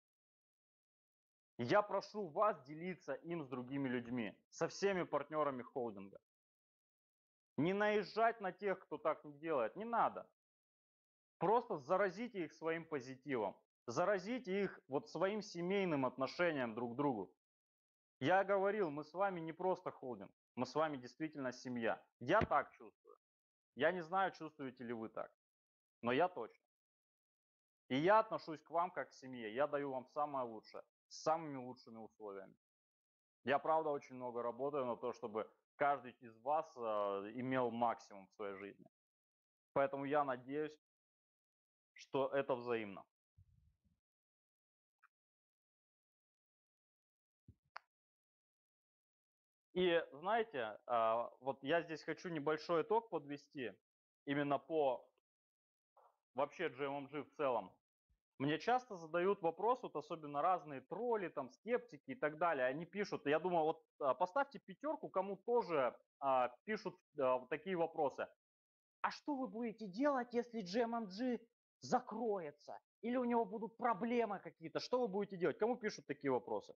Я прошу вас делиться им с другими людьми, со всеми партнерами холдинга. Не наезжать на тех, кто так не делает, не надо. Просто заразите их своим позитивом. Заразите их вот своим семейным отношением друг к другу. Я говорил, мы с вами не просто холдинг, мы с вами действительно семья. Я так чувствую. Я не знаю, чувствуете ли вы так, но я точно. И я отношусь к вам как к семье. Я даю вам самое лучшее, с самыми лучшими условиями. Я правда очень много работаю на то, чтобы каждый из вас имел максимум в своей жизни. Поэтому я надеюсь, что это взаимно. И знаете, вот я здесь хочу небольшой итог подвести именно по вообще GMMG в целом. Мне часто задают вопрос, вот особенно разные тролли, там, скептики и так далее. Они пишут, я думаю, вот поставьте пятерку, кому тоже пишут вот такие вопросы. А что вы будете делать, если GMMG закроется? Или у него будут проблемы какие-то? Что вы будете делать? Кому пишут такие вопросы?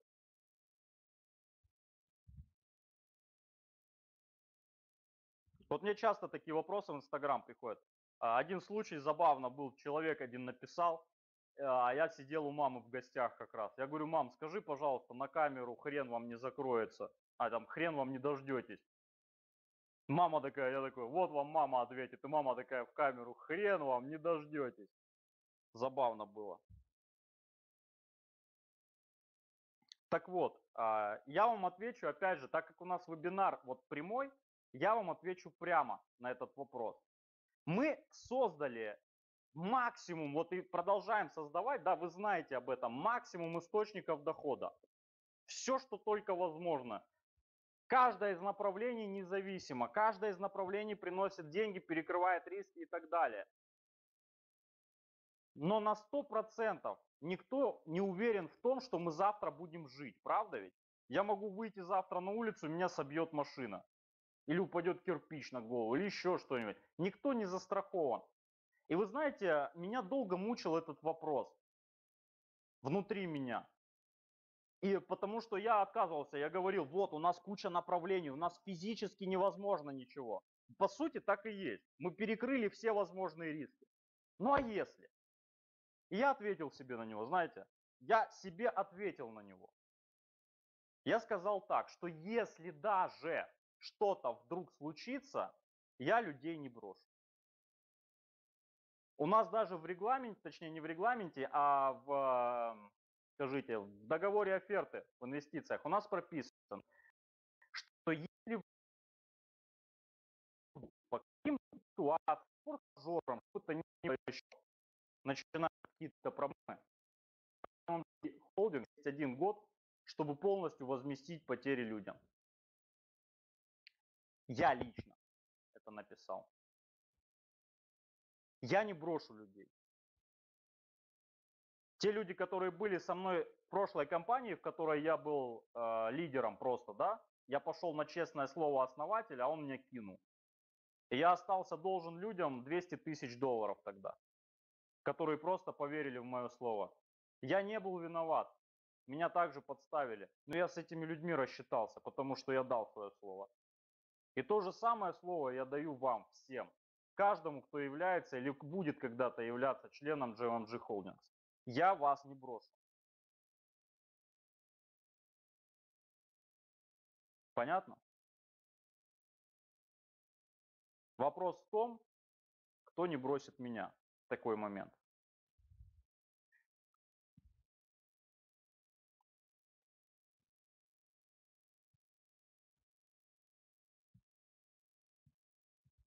Вот мне часто такие вопросы в Инстаграм приходят. Один случай забавно был, человек один написал, а я сидел у мамы в гостях как раз. Я говорю, мам, скажи, пожалуйста, на камеру хрен вам не закроется, а там хрен вам не дождетесь. Мама такая, я такой, вот вам мама ответит, и мама такая в камеру, хрен вам не дождетесь. Забавно было. Так вот, я вам отвечу, опять же, так как у нас вебинар вот прямой, я вам отвечу прямо на этот вопрос. Мы создали максимум, вот и продолжаем создавать, да, вы знаете об этом, максимум источников дохода. Все, что только возможно. Каждое из направлений независимо, каждое из направлений приносит деньги, перекрывает риски и так далее. Но на 100% никто не уверен в том, что мы завтра будем жить, правда ведь? Я могу выйти завтра на улицу, меня собьет машина. Или упадет кирпич на голову, или еще что-нибудь. Никто не застрахован. И вы знаете, меня долго мучил этот вопрос внутри меня. И потому что я отказывался, я говорил, вот у нас куча направлений, у нас физически невозможно ничего. По сути так и есть. Мы перекрыли все возможные риски. Ну а если? И я ответил себе на него, знаете, я себе ответил на него. Я сказал так, что если даже что-то вдруг случится, я людей не брошу. У нас даже в регламенте, точнее не в регламенте, а скажите, в договоре оферты в инвестициях у нас прописано, что если по каким-то ситуациям, форс-мажорам, что-то не еще, начинают какие-то проблемы, холдинг есть 1 год, чтобы полностью возместить потери людям. Я лично это написал. Я не брошу людей. Те люди, которые были со мной в прошлой компании, в которой я был лидером просто, да, я пошел на честное слово основателя, а он меня кинул. И я остался должен людям 200 тысяч долларов тогда, которые просто поверили в мое слово. Я не был виноват, меня также подставили, но я с этими людьми рассчитался, потому что я дал свое слово. И то же самое слово я даю вам всем, каждому, кто является или будет когда-то являться членом GMMG Holdings. Я вас не брошу. Понятно? Вопрос в том, кто не бросит меня в такой момент.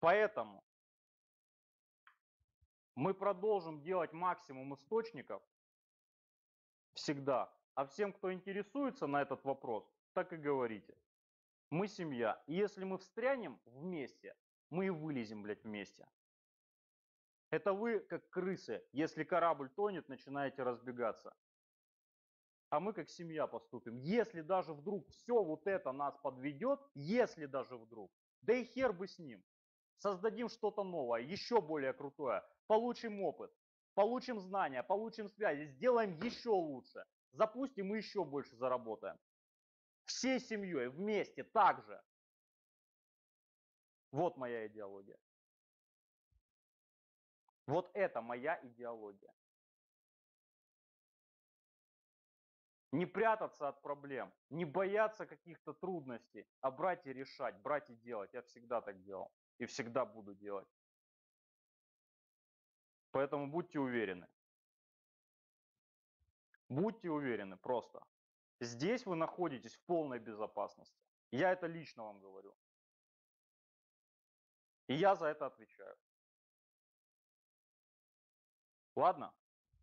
Поэтому мы продолжим делать максимум источников всегда. А всем, кто интересуется на этот вопрос, так и говорите. Мы семья. И если мы встрянем вместе, мы и вылезем, блядь, вместе. Это вы, как крысы, если корабль тонет, начинаете разбегаться. А мы как семья поступим. Если даже вдруг все вот это нас подведет, если даже вдруг, да и хер бы с ним. Создадим что-то новое, еще более крутое. Получим опыт, получим знания, получим связи, сделаем еще лучше. Запустим и еще больше заработаем. Всей семьей, вместе, так же. Вот моя идеология. Вот это моя идеология. Не прятаться от проблем, не бояться каких-то трудностей, а брать и решать, брать и делать. Я всегда так делал и всегда буду делать. Поэтому будьте уверены. Будьте уверены просто. Здесь вы находитесь в полной безопасности. Я это лично вам говорю. И я за это отвечаю. Ладно?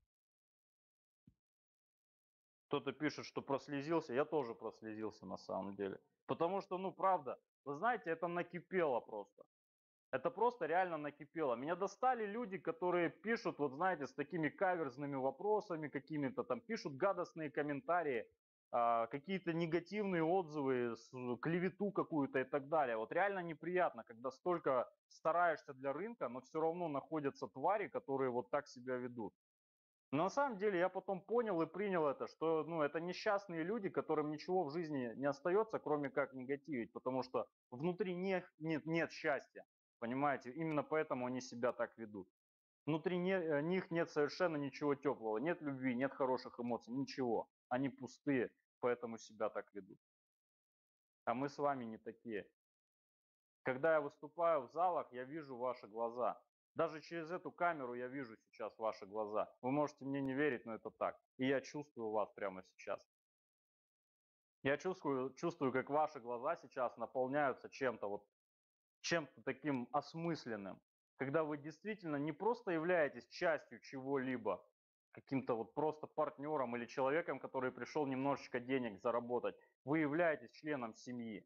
Кто-то пишет, что прослезился. Я тоже прослезился на самом деле. Потому что, ну правда, вы знаете, это накипело просто. Это просто реально накипело. Меня достали люди, которые пишут, вот знаете, с такими каверзными вопросами какими-то, там пишут гадостные комментарии, какие-то негативные отзывы, клевету какую-то и так далее. Вот реально неприятно, когда столько стараешься для рынка, но все равно находятся твари, которые вот так себя ведут. Но на самом деле я потом понял и принял это, что ну, это несчастные люди, которым ничего в жизни не остается, кроме как негативить, потому что внутри них нет счастья, понимаете? Именно поэтому они себя так ведут. Внутри них нет совершенно ничего теплого, нет любви, нет хороших эмоций, ничего. Они пустые, поэтому себя так ведут. А мы с вами не такие. Когда я выступаю в залах, я вижу ваши глаза. Даже через эту камеру я вижу сейчас ваши глаза. Вы можете мне не верить, но это так. И я чувствую вас прямо сейчас. Я чувствую, как ваши глаза сейчас наполняются чем-то вот, чем-то таким осмысленным. Когда вы действительно не просто являетесь частью чего-либо, каким-то вот просто партнером или человеком, который пришел немножечко денег заработать, вы являетесь членом семьи.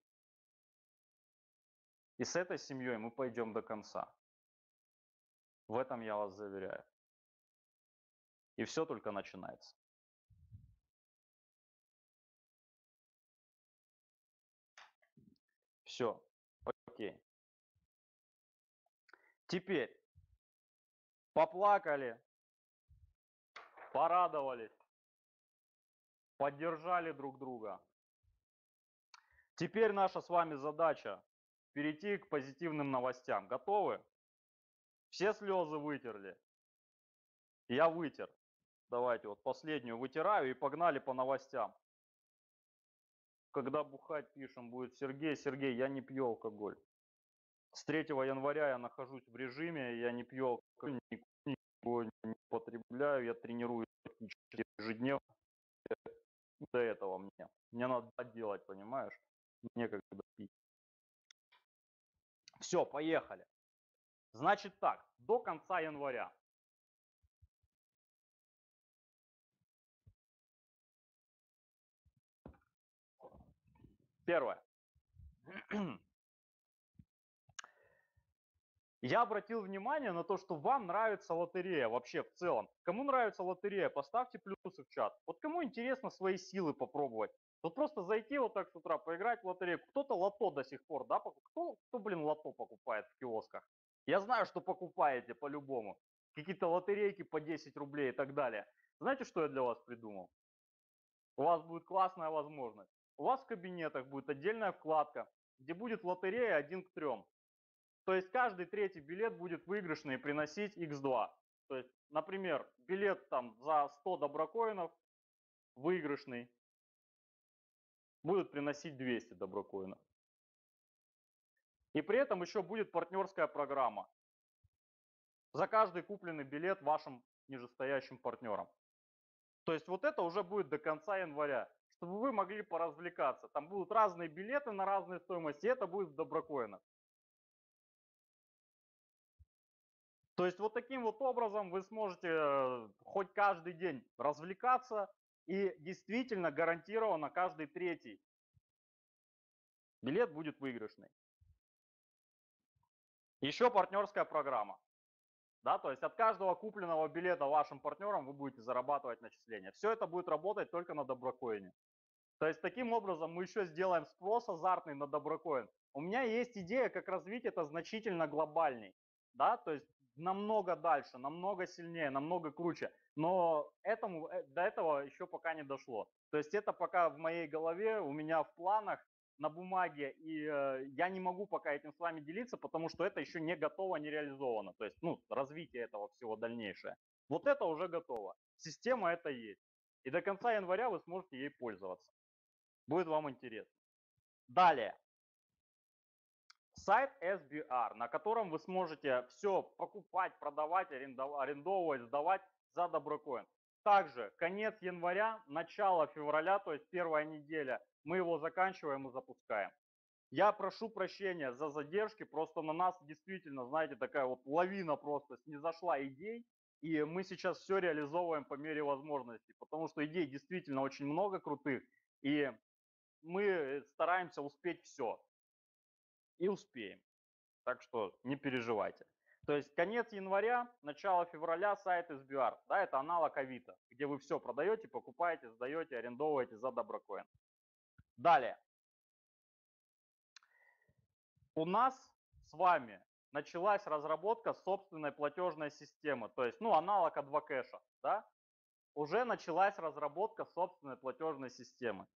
И с этой семьей мы пойдем до конца. В этом я вас заверяю. И все только начинается. Все, окей. Теперь поплакали, порадовались, поддержали друг друга. Теперь наша с вами задача перейти к позитивным новостям. Готовы? Все слезы вытерли? Я вытер. Давайте вот последнюю вытираю и погнали по новостям. Когда бухать пишем будет Сергей. Сергей, я не пью алкоголь. С 3 января я нахожусь в режиме, я не пью алкоголь, никого не употребляю, я тренируюсь практически ежедневно. До этого мне. Мне надо делать, понимаешь? Некогда пить. Все, поехали. Значит так, до конца января. Первое. Я обратил внимание на то, что вам нравится лотерея вообще в целом. Кому нравится лотерея, поставьте плюсы в чат. Вот кому интересно свои силы попробовать. Вот просто зайти вот так с утра, поиграть в лотерею. Кто-то лото до сих пор, да? Кто, блин, лото покупает в киосках? Я знаю, что покупаете по-любому. Какие-то лотерейки по 10 рублей и так далее. Знаете, что я для вас придумал? У вас будет классная возможность. У вас в кабинетах будет отдельная вкладка, где будет лотерея 1 к 3. То есть каждый третий билет будет выигрышный и приносить x2. То есть, например, билет там за 100 доброкоинов выигрышный будет приносить 200 доброкоинов. И при этом еще будет партнерская программа. За каждый купленный билет вашим нижестоящим партнерам. То есть вот это уже будет до конца января, чтобы вы могли поразвлекаться. Там будут разные билеты на разные стоимости, и это будет в доброкоинах. То есть вот таким вот образом вы сможете хоть каждый день развлекаться, и действительно гарантированно каждый третий билет будет выигрышный. Еще партнерская программа. Да, то есть от каждого купленного билета вашим партнерам вы будете зарабатывать начисления. Все это будет работать только на Доброкоине. То есть таким образом мы еще сделаем спрос азартный на Доброкоин. У меня есть идея, как развить это значительно глобальней. Да, то есть намного дальше, намного сильнее, намного круче. Но до этого еще пока не дошло. То есть это пока в моей голове, у меня в планах, на бумаге, и я не могу пока этим с вами делиться, потому что это еще не готово, не реализовано. То есть, ну, развитие этого всего дальнейшее. Вот это уже готово. Система это есть. И до конца января вы сможете ей пользоваться. Будет вам интересно. Далее. Сайт SBR, на котором вы сможете все покупать, продавать, арендовывать, сдавать за Доброкоин. Также конец января, начало февраля, то есть первая неделя, мы его заканчиваем и запускаем. Я прошу прощения за задержки, просто на нас действительно, знаете, такая вот лавина просто снизошла идей, и мы сейчас все реализовываем по мере возможностей, потому что идей действительно очень много крутых, и мы стараемся успеть все. И успеем. Так что не переживайте. То есть конец января, начало февраля сайт SBR. Да, это аналог Авито, где вы все продаете, покупаете, сдаете, арендовываете за Доброкоин. Далее. У нас с вами началась разработка собственной платежной системы. То есть, ну, аналог Адвокэша. Да? Уже началась разработка собственной платежной системы.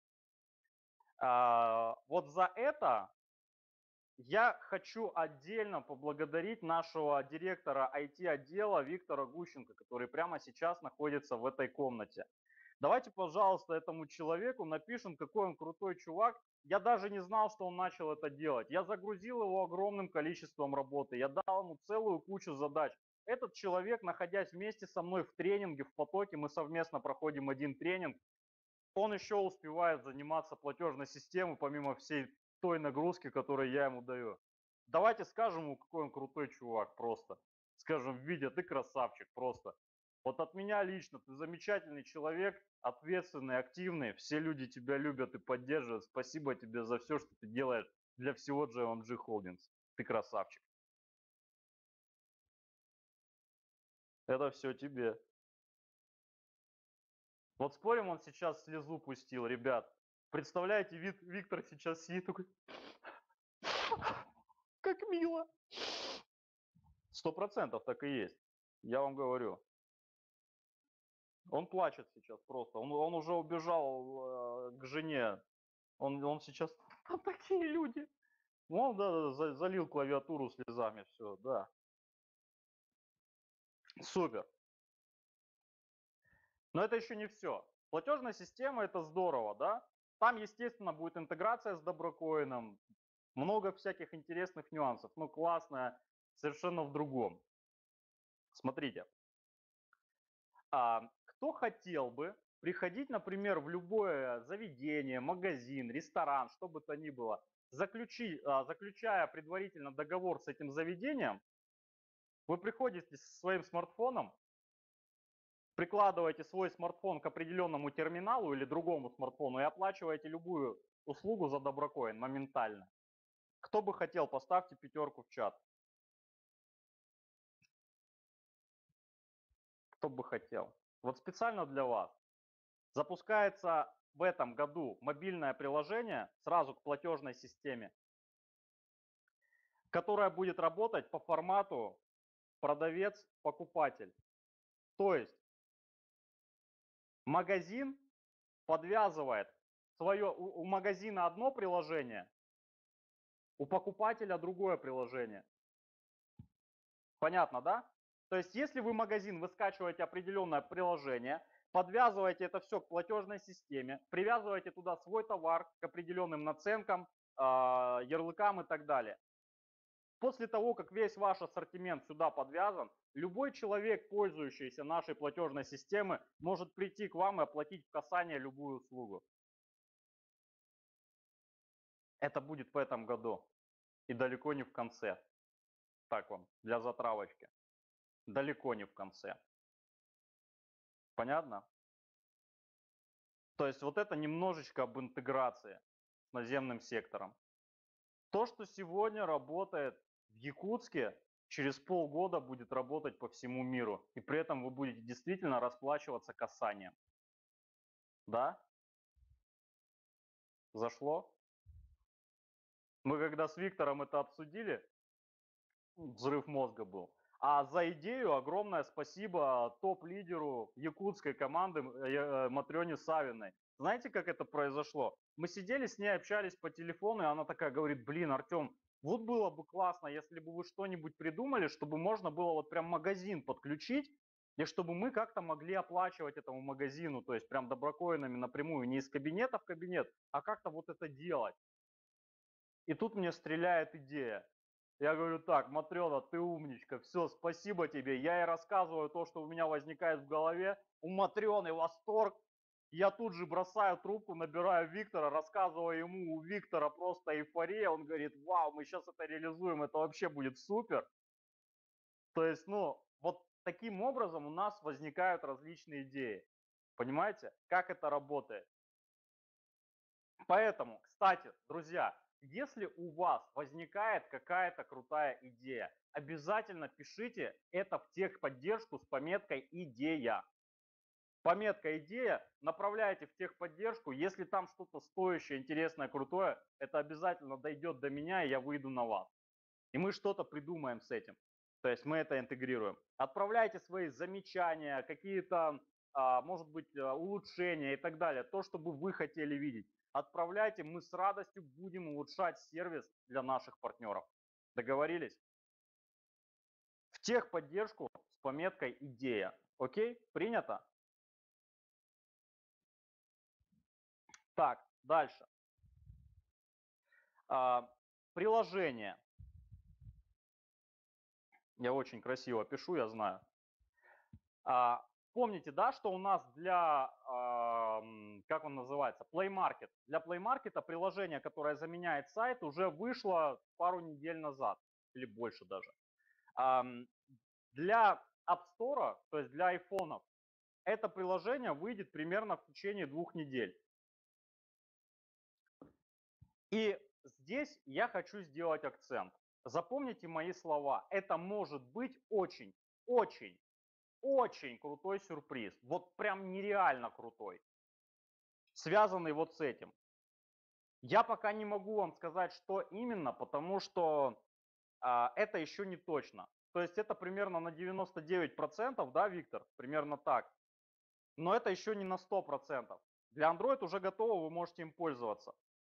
Вот за это я хочу отдельно поблагодарить нашего директора IT-отдела Виктора Гущенко, который прямо сейчас находится в этой комнате. Давайте, пожалуйста, этому человеку напишем, какой он крутой чувак. Я даже не знал, что он начал это делать. Я загрузил его огромным количеством работы. Я дал ему целую кучу задач. Этот человек, находясь вместе со мной в тренинге, в потоке, мы совместно проходим один тренинг, он еще успевает заниматься платежной системой, помимо всей той нагрузки, которую я ему даю. Давайте скажем ему, какой он крутой чувак просто. Скажем, Витя, ты красавчик просто. Вот от меня лично, ты замечательный человек, ответственный, активный, все люди тебя любят и поддерживают. Спасибо тебе за все, что ты делаешь для всего JMG Holdings. Ты красавчик. Это все тебе. Вот спорим, он сейчас слезу пустил, ребят. Представляете, Виктор сейчас сидит такой, как мило. 100% так и есть. Я вам говорю. Он плачет сейчас просто. Он уже убежал к жене. Он сейчас... Там такие люди. Ну, он да, залил клавиатуру слезами. Все, да. Супер. Но это еще не все. Платежная система это здорово, да? Там, естественно, будет интеграция с Доброкоином. Много всяких интересных нюансов. Ну, классно, совершенно в другом. Смотрите. Кто хотел бы приходить, например, в любое заведение, магазин, ресторан, что бы то ни было, заключая предварительно договор с этим заведением, вы приходите со своим смартфоном, прикладываете свой смартфон к определенному терминалу или другому смартфону и оплачиваете любую услугу за Доброкоин моментально. Кто бы хотел, поставьте пятерку в чат. Кто бы хотел. Вот специально для вас. Запускается в этом году мобильное приложение сразу к платежной системе, которая будет работать по формату продавец-покупатель. То есть магазин подвязывает у магазина одно приложение, у покупателя другое приложение. Понятно, да? То есть если вы магазин, вы скачиваете определенное приложение, подвязываете это все к платежной системе, привязываете туда свой товар к определенным наценкам, ярлыкам и так далее. После того, как весь ваш ассортимент сюда подвязан, любой человек, пользующийся нашей платежной системой, может прийти к вам и оплатить в касание любую услугу. Это будет в этом году и далеко не в конце. Так вам, для затравочки. далеко не в конце. Понятно? То есть вот это немножечко об интеграции с наземным сектором. То, что сегодня работает в Якутске, через полгода будет работать по всему миру. И при этом вы будете действительно расплачиваться касанием. Да? Зашло? Мы когда с Виктором это обсудили, взрыв мозга был. А за идею огромное спасибо топ-лидеру якутской команды Матрёне Савиной. Знаете, как это произошло? Мы сидели с ней, общались по телефону, и она такая говорит: блин, Артем, вот было бы классно, если бы вы что-нибудь придумали, чтобы можно было вот прям магазин подключить, и чтобы мы как-то могли оплачивать этому магазину, то есть прям доброкоинами напрямую, не из кабинета в кабинет, а как-то вот это делать. И тут мне стреляет идея. Я говорю: так, Матрена, ты умничка, все, спасибо тебе. Я ей рассказываю то, что у меня возникает в голове. У Матрены восторг. Я тут же бросаю трубку, набираю Виктора, рассказываю ему, у Виктора просто эйфория. Он говорит: вау, мы сейчас это реализуем, это вообще будет супер. То есть, ну, вот таким образом у нас возникают различные идеи. Понимаете, как это работает? Поэтому, кстати, друзья, если у вас возникает какая-то крутая идея, обязательно пишите это в техподдержку с пометкой «Идея». Пометка «Идея», направляйте в техподдержку. Если там что-то стоящее, интересное, крутое, это обязательно дойдет до меня, и я выйду на вас. И мы что-то придумаем с этим. То есть мы это интегрируем. Отправляйте свои замечания, какие-то, может быть, улучшения и так далее. То, что бы вы хотели видеть. Отправляйте, мы с радостью будем улучшать сервис для наших партнеров. Договорились? В техподдержку с пометкой «Идея». Окей? Принято? Так, дальше. Приложение. Я очень красиво пишу, я знаю. Помните, да, что у нас для, как он называется, Play Market. Для Play Market приложение, которое заменяет сайт, уже вышло пару недель назад, или больше даже. Для App Store, то есть для айфонов, это приложение выйдет примерно в течение 2 недель. И здесь я хочу сделать акцент. Запомните мои слова. Это может быть очень, очень, очень крутой сюрприз. Вот прям нереально крутой. Связанный вот с этим. Я пока не могу вам сказать, что именно, потому что это еще не точно. То есть это примерно на 99%, да, Виктор? Примерно так. Но это еще не на 100%. Для Android уже готово, вы можете им пользоваться.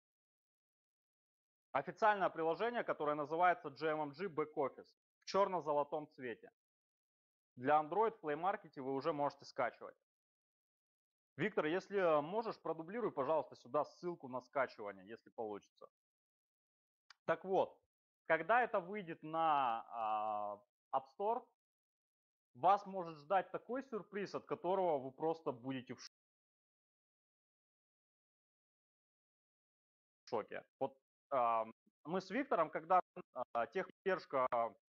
Официальное приложение, которое называется GMMG Back Office в черно-золотом цвете. Для Android в Play Market вы уже можете скачивать. Виктор, если можешь, продублируй, пожалуйста, сюда ссылку на скачивание, если получится. Так вот, когда это выйдет на App Store, вас может ждать такой сюрприз, от которого вы просто будете в шоке. Вот мы с Виктором, когда техподдержка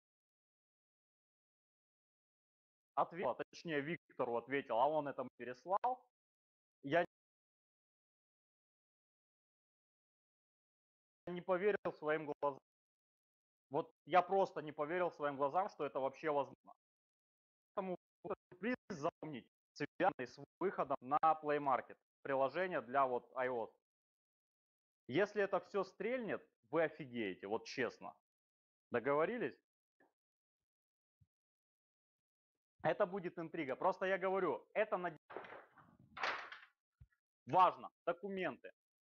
ответила, точнее Виктору ответил, а он это переслал, я не поверил своим глазам. Вот я просто не поверил своим глазам, что это вообще возможно. Поэтому сюрприз запомнить, связанный с выходом на Play Market, приложение для вот iOS. Если это все стрельнет, вы офигеете, вот честно. Договорились? Это будет интрига. Просто я говорю, это важно. Документы.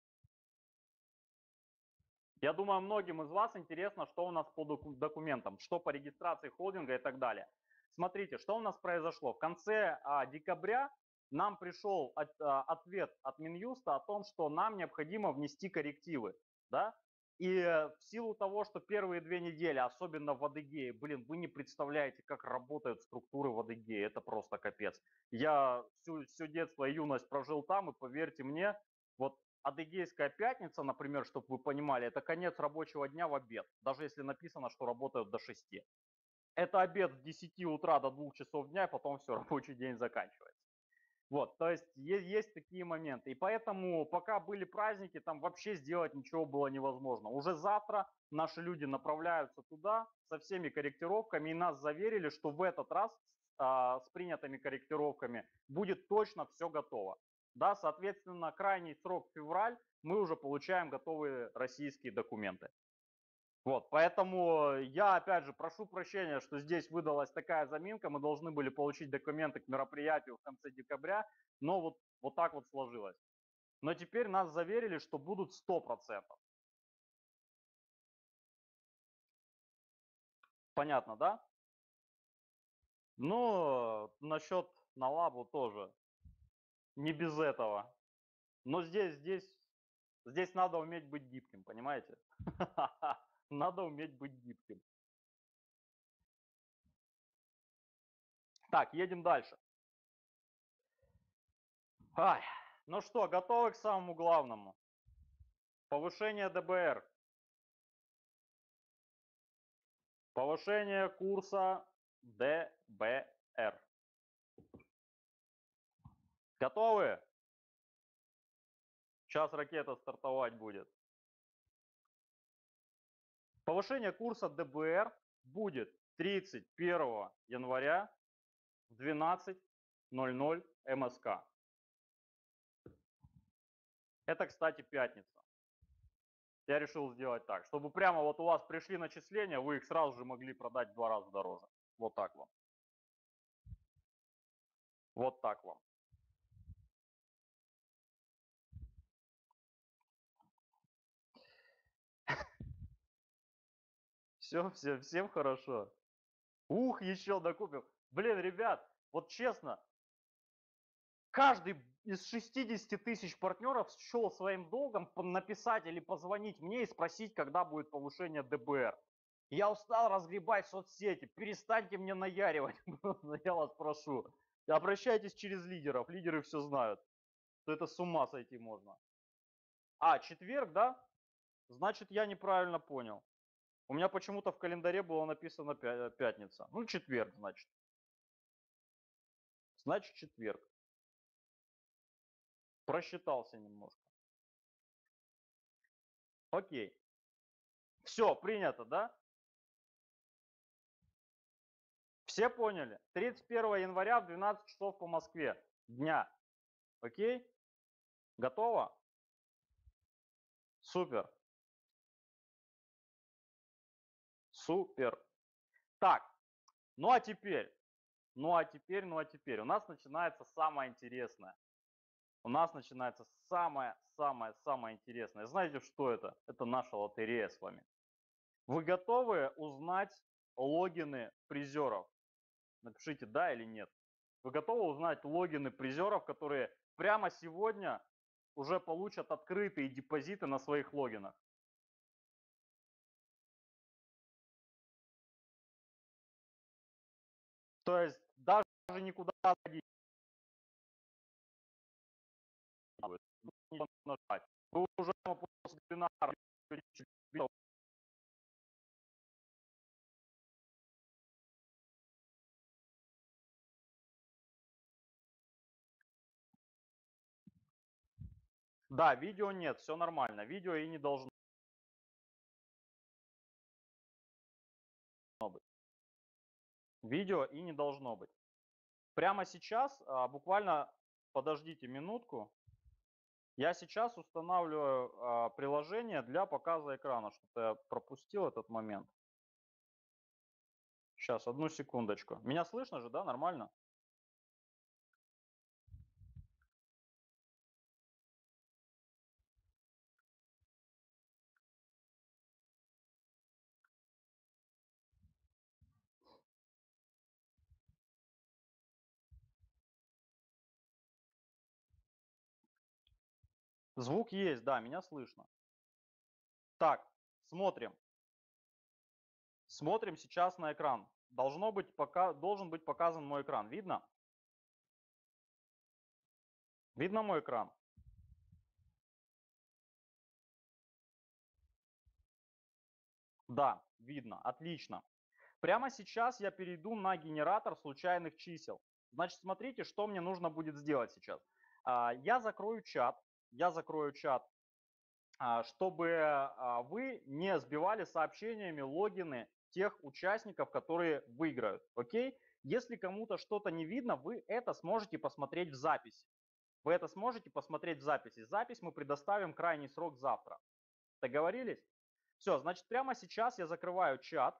Я думаю, многим из вас интересно, что у нас по документам, что по регистрации холдинга и так далее. Смотрите, что у нас произошло. В конце декабря нам пришел ответ от Минюста о том, что нам необходимо внести коррективы. Да? И в силу того, что первые 2 недели, особенно в Адыгее, блин, вы не представляете, как работают структуры в Адыгее, это просто капец. Я все детство и юность прожил там, и поверьте мне, вот Адыгейская пятница, например, чтобы вы понимали, это конец рабочего дня в обед, даже если написано, что работают до 6. Это обед с 10 утра до 2 часов дня, и потом все, рабочий день заканчивается. Вот, то есть есть такие моменты. И поэтому, пока были праздники, там вообще сделать ничего было невозможно. Уже завтра наши люди направляются туда со всеми корректировками, и нас заверили, что в этот раз с принятыми корректировками будет точно все готово. Да, соответственно, крайний срок февраль, мы уже получаем готовые российские документы. Вот, поэтому я опять же прошу прощения, что здесь выдалась такая заминка, мы должны были получить документы к мероприятию в конце декабря, но вот так вот сложилось. Но теперь нас заверили, что будут 100%. Понятно, да? Ну, насчет на лабу тоже не без этого. Но здесь надо уметь быть гибким, понимаете? Надо уметь быть гибким. Так, едем дальше. Ай, ну что, готовы к самому главному? Повышение ДБР. Повышение курса ДБР. Готовы? Сейчас ракета стартовать будет. Повышение курса ДБР будет 31 января в 12:00 МСК. Это, кстати, пятница. Я решил сделать так, чтобы прямо вот у вас пришли начисления, вы их сразу же могли продать в 2 раза дороже. Вот так вам. Вот так вам. Всем хорошо. Ух, еще докупим. Блин, ребят, вот честно, каждый из 60 тысяч партнеров счел своим долгом написать или позвонить мне и спросить, когда будет повышение ДБР. Я устал разгребать соцсети, перестаньте мне наяривать, я вас прошу. Обращайтесь через лидеров, лидеры все знают, что это с ума сойти можно. А, четверг, да? Значит, я неправильно понял. У меня почему-то в календаре было написано пятница. Ну, четверг, значит. Значит, четверг. Просчитался немножко. Окей. Все, принято, да? Все поняли? 31 января в 12 часов по Москве дня. Окей? Готово? Супер. Супер. Так, ну а теперь у нас начинается самое интересное. У нас начинается самое интересное. Знаете, что это? Это наша лотерея с вами. Вы готовы узнать логины призеров? Напишите да или нет. Вы готовы узнать логины призеров, которые прямо сегодня уже получат открытые депозиты на своих логинах? То есть даже никуда ходить не будет. Ничего нажать. Вы уже после вебинара да, видео нет, все нормально. Видео и не должно быть. Видео и не должно быть. Прямо сейчас, буквально подождите минутку, я сейчас устанавливаю приложение для показа экрана. Что-то я пропустил этот момент. Сейчас, одну секундочку. Меня слышно же, да, нормально? Звук есть, да, меня слышно. Так, смотрим. Смотрим сейчас на экран. Должен быть показан мой экран. Видно? Видно мой экран? Да, видно. Отлично. Прямо сейчас я перейду на генератор случайных чисел. Значит, смотрите, что мне нужно будет сделать сейчас. Я закрою чат, чтобы вы не сбивали сообщениями логины тех участников, которые выиграют. Окей? Если кому-то что-то не видно, вы это сможете посмотреть в записи. Вы это сможете посмотреть в записи. Запись мы предоставим крайний срок завтра. Договорились? Все, значит, прямо сейчас я закрываю чат.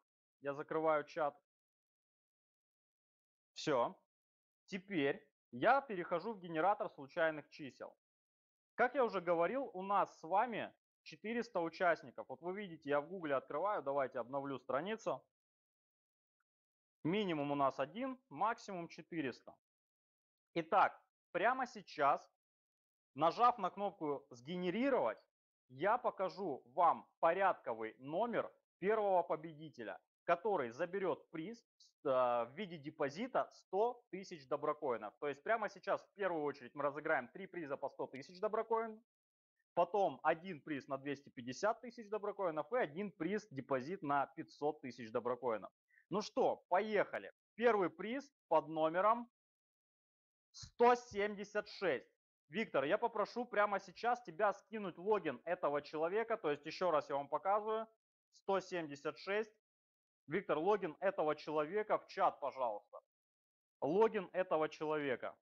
Все. Теперь я перехожу в генератор случайных чисел. Как я уже говорил, у нас с вами 400 участников. Вот вы видите, я в Гугле открываю, давайте обновлю страницу. Минимум у нас 1, максимум 400. Итак, прямо сейчас, нажав на кнопку «Сгенерировать», я покажу вам порядковый номер первого победителя, который заберет приз в виде депозита 100 тысяч доброкоинов. То есть прямо сейчас в первую очередь мы разыграем 3 приза по 100 тысяч доброкоинов, потом один приз на 250 тысяч доброкоинов и один приз депозит на 500 тысяч доброкоинов. Ну что, поехали. Первый приз под номером 176. Виктор, я попрошу прямо сейчас тебя скинуть логин этого человека. То есть еще раз я вам показываю. 176. Виктор, логин этого человека в чат, пожалуйста. Логин этого человека.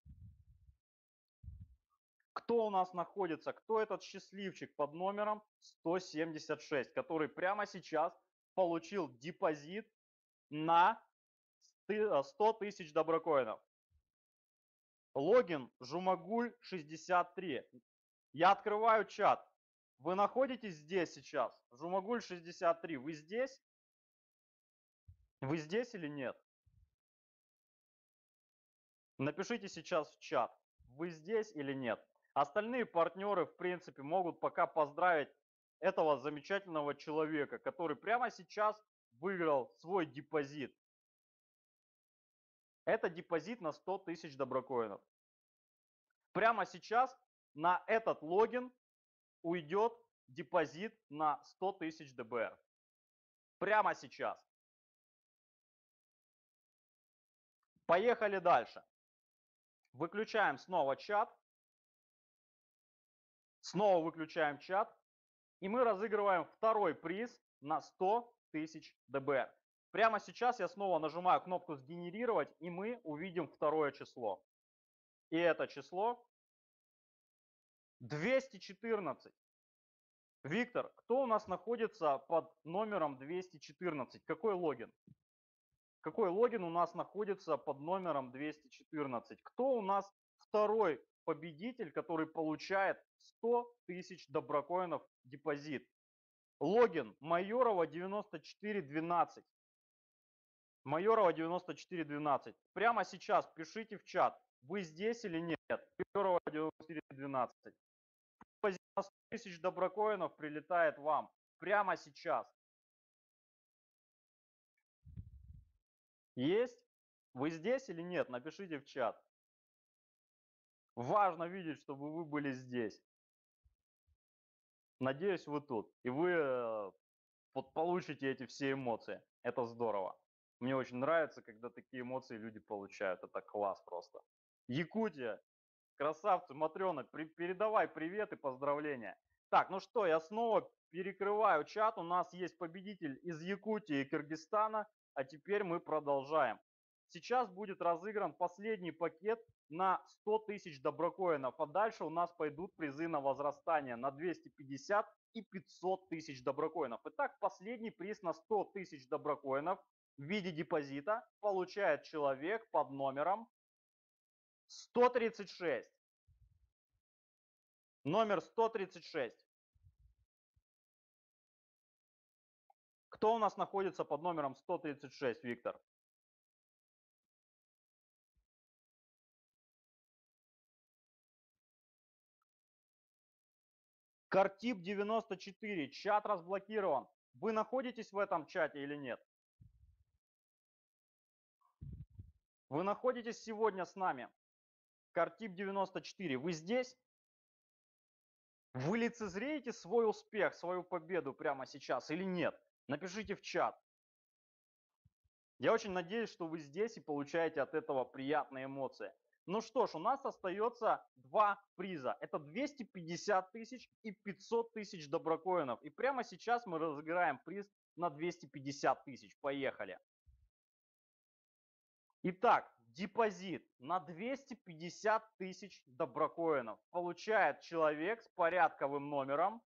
Кто у нас находится? Кто этот счастливчик под номером 176, который прямо сейчас получил депозит на 100 тысяч доброкоинов? Логин Жумагуль 63. Я открываю чат. Вы находитесь здесь сейчас? Жумагуль 63. Вы здесь? Вы здесь или нет? Напишите сейчас в чат. Вы здесь или нет? Остальные партнеры, в принципе, могут пока поздравить этого замечательного человека, который прямо сейчас выиграл свой депозит. Это депозит на 100 тысяч доброкоинов. Прямо сейчас на этот логин уйдет депозит на 100 тысяч ДБР. Прямо сейчас. Поехали дальше. Выключаем снова чат. Снова выключаем чат. И мы разыгрываем второй приз на 100 тысяч ДБР. Прямо сейчас я снова нажимаю кнопку «Сгенерировать», и мы увидим второе число. И это число 214. Виктор, кто у нас находится под номером 214? Какой логин? Какой логин у нас находится под номером 214? Кто у нас второй победитель, который получает 100 тысяч доброкоинов депозит? Логин Майорова 9412. Майорова 9412. Прямо сейчас пишите в чат, вы здесь или нет. Майорова 9412. Депозит на 100 тысяч доброкоинов прилетает вам прямо сейчас. Есть? Вы здесь или нет? Напишите в чат. Важно видеть, чтобы вы были здесь. Надеюсь, вы тут. И вы получите эти все эмоции. Это здорово. Мне очень нравится, когда такие эмоции люди получают. Это класс просто. Якутия, красавцы, Матрена, передавай привет и поздравления. Так, ну что, я снова перекрываю чат. У нас есть победитель из Якутии и Кыргызстана. А теперь мы продолжаем. Сейчас будет разыгран последний пакет на 100 тысяч доброкоинов. А дальше у нас пойдут призы на возрастание на 250 и 500 тысяч доброкоинов. Итак, последний приз на 100 тысяч доброкоинов в виде депозита получает человек под номером 136. Номер 136. Кто у нас находится под номером 136, Виктор? Картип 94. Чат разблокирован. Вы находитесь в этом чате или нет? Вы находитесь сегодня с нами. Картип 94. Вы здесь? Вы лицезреете свой успех, свою победу прямо сейчас или нет? Напишите в чат. Я очень надеюсь, что вы здесь и получаете от этого приятные эмоции. Ну что ж, у нас остается два приза. Это 250 тысяч и 500 тысяч доброкоинов. И прямо сейчас мы разыграем приз на 250 тысяч. Поехали. Итак, депозит на 250 тысяч доброкоинов получает человек с порядковым номером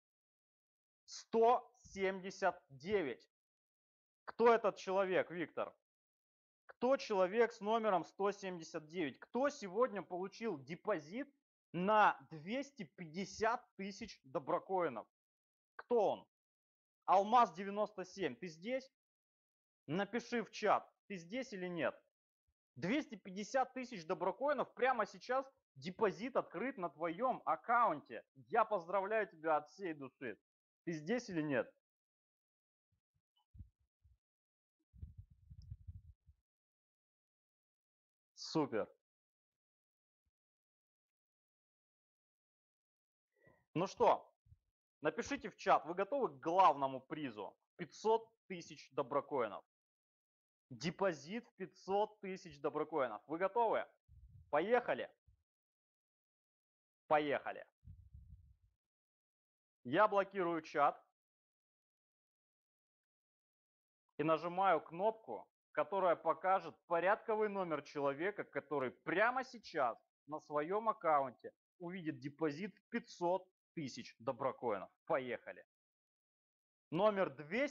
179. Кто этот человек, Виктор? Кто человек с номером 179? Кто сегодня получил депозит на 250 тысяч доброкоинов? Кто он? Алмаз 97. Ты здесь? Напиши в чат, ты здесь или нет. 250 тысяч доброкоинов прямо сейчас депозит открыт на твоем аккаунте. Я поздравляю тебя от всей души. Ты здесь или нет? Супер. Ну что, напишите в чат, вы готовы к главному призу? 500 тысяч доброкоинов. Депозит в 500 тысяч доброкоинов. Вы готовы? Поехали. Поехали. Я блокирую чат и нажимаю кнопку, которая покажет порядковый номер человека, который прямо сейчас на своем аккаунте увидит депозит в 500 тысяч доброкоинов. Поехали. Номер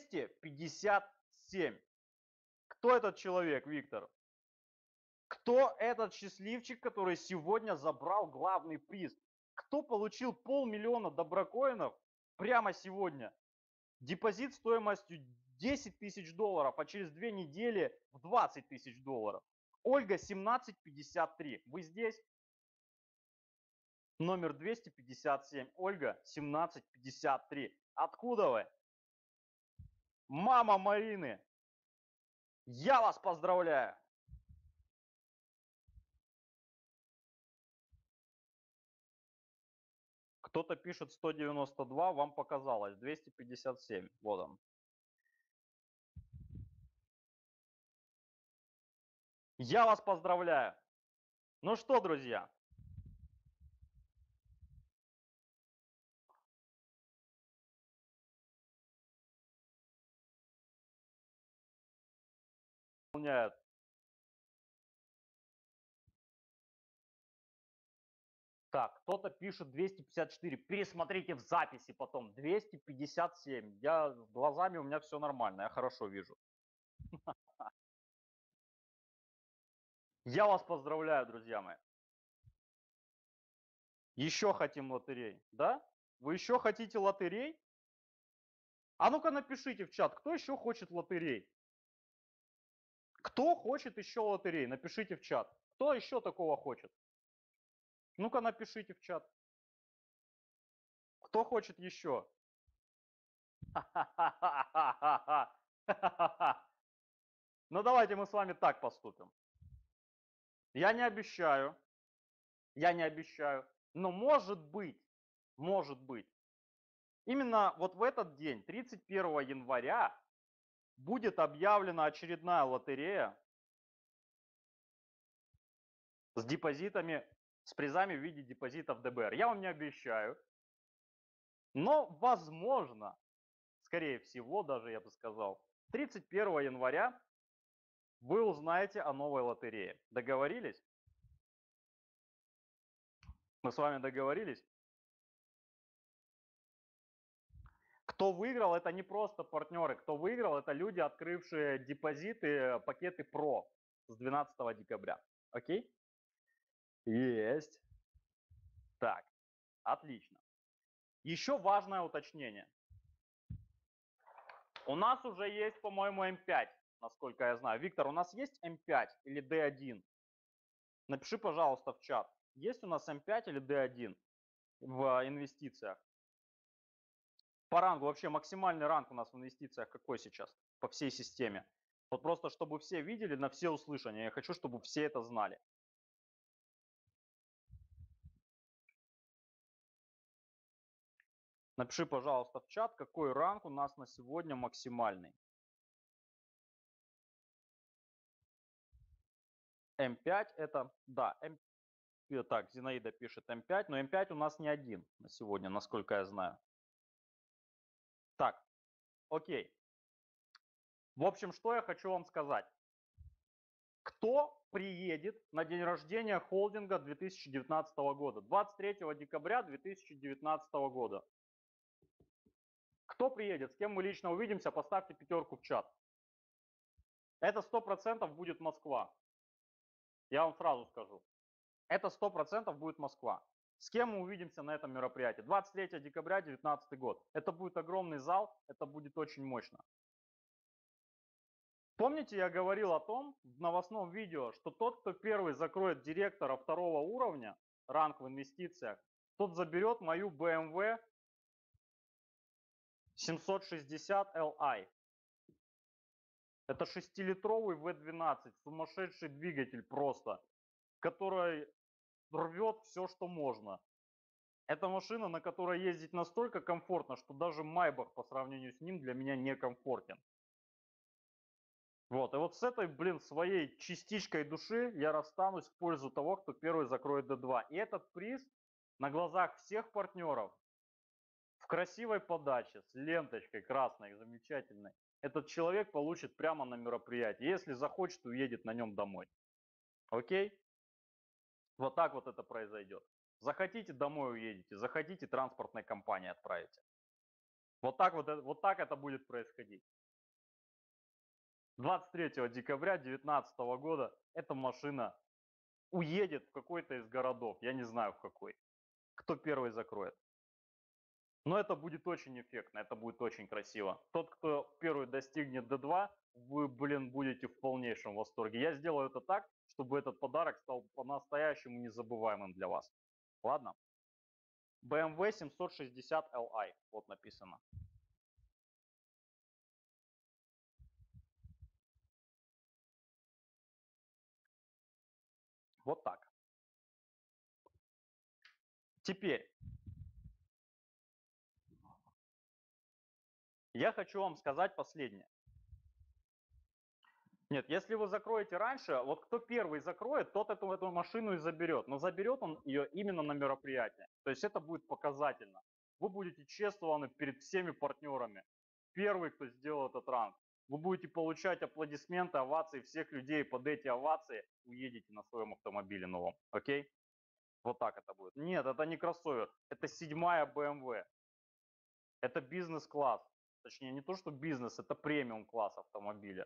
257. Кто этот человек, Виктор? Кто этот счастливчик, который сегодня забрал главный приз? Кто получил 500 000 доброкоинов прямо сегодня? Депозит стоимостью 10 тысяч долларов, а через 2 недели в 20 тысяч долларов. Ольга 1753. Вы здесь? Номер 257. Ольга 1753. Откуда вы? Мама Марины. Я вас поздравляю. Кто-то пишет 192, вам показалось. 257. Вот он. Я вас поздравляю. Ну что, друзья, выполняют. Так, кто-то пишет 254. Пересмотрите в записи потом. 257. Я с глазами у меня все нормально, я хорошо вижу. Я вас поздравляю, друзья мои. Еще хотим лотерей, да? Вы еще хотите лотерей? А ну-ка напишите в чат, кто еще хочет лотерей? Кто хочет еще лотерей? Напишите в чат. Кто еще такого хочет? Ну-ка напишите в чат. Кто хочет еще? Ну давайте мы с вами так поступим. Я не обещаю, но может быть, именно вот в этот день, 31 января, будет объявлена очередная лотерея с депозитами, с призами в виде депозитов ДБР. Я вам не обещаю, но возможно, скорее всего даже я бы сказал, 31 января вы узнаете о новой лотерее. Договорились? Мы с вами договорились? Кто выиграл, это не просто партнеры. Кто выиграл, это люди, открывшие депозиты, пакеты PRO с 12 декабря. Окей? Есть. Так, отлично. Еще важное уточнение. У нас уже есть, по-моему, М5, насколько я знаю. Виктор, у нас есть М5 или D1? Напиши, пожалуйста, в чат. Есть у нас М5 или D1 в инвестициях? По рангу вообще максимальный ранг у нас в инвестициях какой сейчас по всей системе? Вот просто чтобы все видели на все услышания. Я хочу, чтобы все это знали. Напиши, пожалуйста, в чат, какой ранг у нас на сегодня максимальный. М5 это, да, так, Зинаида пишет М5, но М5 у нас не один на сегодня, насколько я знаю. Так, окей. В общем, что я хочу вам сказать. Кто приедет на день рождения холдинга 2019 года? 23 декабря 2019 года. Кто приедет? С кем мы лично увидимся? Поставьте пятерку в чат. Это 100% будет Москва. Я вам сразу скажу. Это 100% будет Москва. С кем мы увидимся на этом мероприятии? 23 декабря 2019 год. Это будет огромный зал, это будет очень мощно. Помните, я говорил о том в новостном видео, что тот, кто первый закроет директора второго уровня, ранг в инвестициях, тот заберет мою BMW 760 Li. Это 6-литровый V12, сумасшедший двигатель просто, который рвет все, что можно. Это машина, на которой ездить настолько комфортно, что даже Майбах по сравнению с ним для меня некомфортен. Вот, и вот с этой, блин, своей частичкой души я расстанусь в пользу того, кто первый закроет D2. И этот приз на глазах всех партнеров в красивой подаче, с ленточкой красной, замечательной, этот человек получит прямо на мероприятии. Если захочет, уедет на нем домой. Окей? Вот так вот это произойдет. Захотите, домой уедете, захотите, транспортной компании отправите. Вот так это будет происходить. 23 декабря 2019 года эта машина уедет в какой-то из городов, я не знаю в какой. Кто первый закроет. Но это будет очень эффектно, это будет очень красиво. Тот, кто первый достигнет D2, вы, блин, будете в полнейшем восторге. Я сделаю это так, чтобы этот подарок стал по-настоящему незабываемым для вас. Ладно? BMW 760 Li, вот написано. Вот так. Теперь я хочу вам сказать последнее. Нет, если вы закроете раньше, вот кто первый закроет, тот эту машину и заберет. Но заберет он ее именно на мероприятии. То есть это будет показательно. Вы будете чествованы перед всеми партнерами. Первый, кто сделал этот ранг. Вы будете получать аплодисменты, овации всех людей. Под эти овации уедете на своем автомобиле новом. Окей? Вот так это будет. Нет, это не кроссовер. Это 7-я BMW. Это бизнес-класс. Точнее, не то, что бизнес, это премиум-класс автомобиля,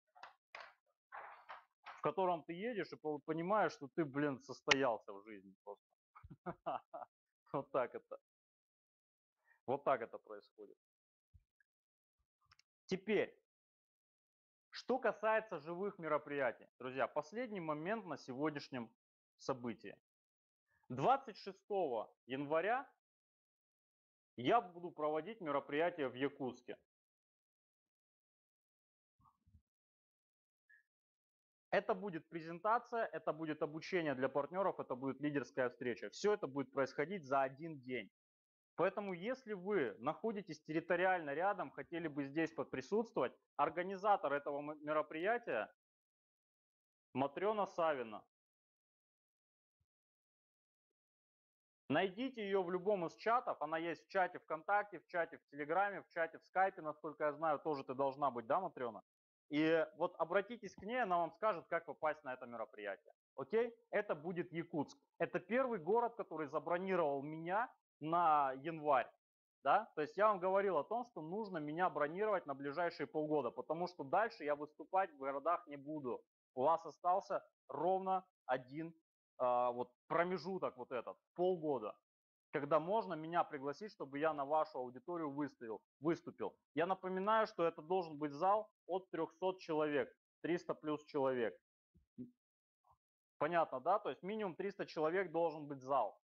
в котором ты едешь и понимаешь, что ты, блин, состоялся в жизни просто. Вот так это. Вот так это происходит. Теперь, что касается живых мероприятий. Друзья, последний момент на сегодняшнем событии. 26 января я буду проводить мероприятие в Якутске. Это будет презентация, это будет обучение для партнеров, это будет лидерская встреча. Все это будет происходить за один день. Поэтому, если вы находитесь территориально рядом, хотели бы здесь присутствовать, организатор этого мероприятия Матрена Савина. Найдите ее в любом из чатов, она есть в чате ВКонтакте, в чате в Телеграме, в чате в Скайпе, насколько я знаю, тоже ты должна быть, да, Матрена? И вот обратитесь к ней, она вам скажет, как попасть на это мероприятие. Окей? Это будет Якутск. Это первый город, который забронировал меня на январь. Да? То есть я вам говорил о том, что нужно меня бронировать на ближайшие полгода, потому что дальше я выступать в городах не буду. У вас остался ровно один вот промежуток вот этот, полгода, когда можно меня пригласить, чтобы я на вашу аудиторию выступил. Я напоминаю, что это должен быть зал от 300 человек, 300 плюс человек. Понятно, да? То есть минимум 300 человек должен быть зал.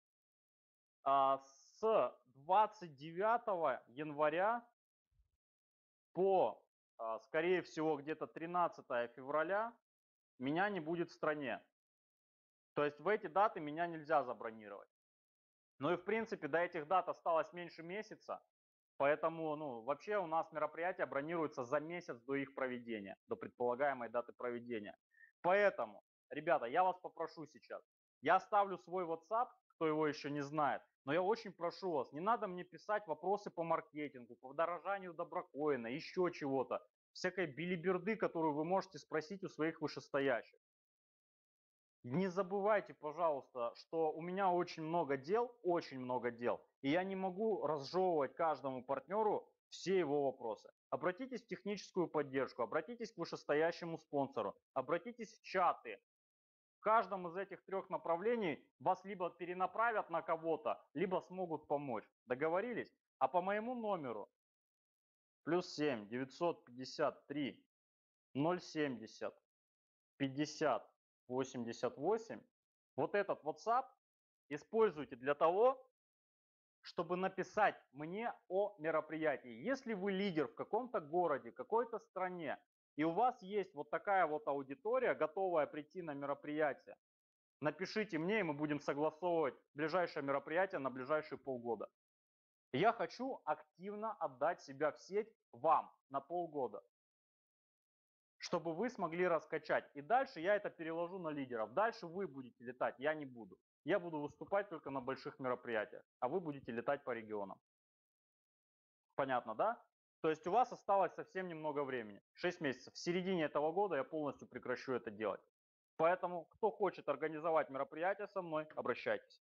С 29 января по, скорее всего, где-то 13 февраля меня не будет в стране. То есть в эти даты меня нельзя забронировать. Ну и в принципе до этих дат осталось меньше месяца, поэтому ну, вообще у нас мероприятия бронируются за месяц до их проведения, до предполагаемой даты проведения. Поэтому ребята, я вас попрошу сейчас. Я оставлю свой WhatsApp, кто его еще не знает, но я очень прошу вас, не надо мне писать вопросы по маркетингу, по подорожанию доброкоина, еще чего-то, всякой билиберды, которую вы можете спросить у своих вышестоящих. Не забывайте, пожалуйста, что у меня очень много дел, и я не могу разжевывать каждому партнеру все его вопросы. Обратитесь в техническую поддержку, обратитесь к вышестоящему спонсору, обратитесь в чаты. В каждом из этих трех направлений вас либо перенаправят на кого-то, либо смогут помочь. Договорились? А по моему номеру +7 953 070 50 88. Вот этот WhatsApp используйте для того, чтобы написать мне о мероприятии. Если вы лидер в каком-то городе, какой-то стране, и у вас есть вот такая вот аудитория, готовая прийти на мероприятие, напишите мне, и мы будем согласовывать ближайшее мероприятие на ближайшие полгода. Я хочу активно отдать себя в сеть вам на полгода, чтобы вы смогли раскачать. И дальше я это переложу на лидеров. Дальше вы будете летать, я не буду. Я буду выступать только на больших мероприятиях, а вы будете летать по регионам. Понятно, да? То есть у вас осталось совсем немного времени, 6 месяцев. В середине этого года я полностью прекращу это делать. Поэтому, кто хочет организовать мероприятие со мной, обращайтесь.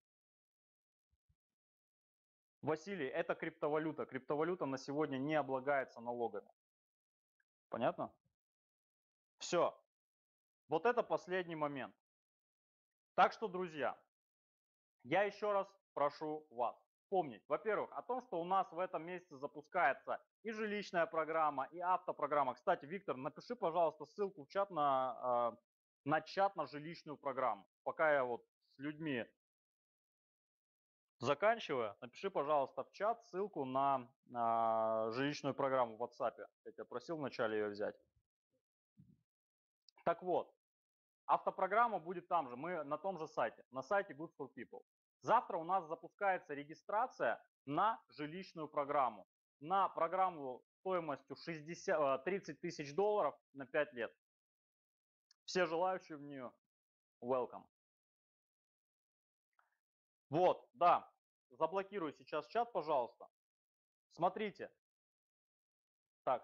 Василий, это криптовалюта. Криптовалюта на сегодня не облагается налогами. Понятно? Все. Вот это последний момент. Так что, друзья, я еще раз прошу вас помнить, во-первых, о том, что у нас в этом месяце запускается и жилищная программа, и автопрограмма. Кстати, Виктор, напиши, пожалуйста, ссылку в чат на чат на жилищную программу. Пока я вот с людьми заканчиваю, напиши, пожалуйста, в чат ссылку на жилищную программу в WhatsApp. Я тебя просил вначале ее взять. Так вот, автопрограмма будет там же, мы на том же сайте, на сайте Good for People. Завтра у нас запускается регистрация на жилищную программу. На программу стоимостью 30 тысяч долларов на 5 лет. Все желающие в нее, welcome. Вот, да, заблокирую сейчас чат, пожалуйста. Смотрите. Так,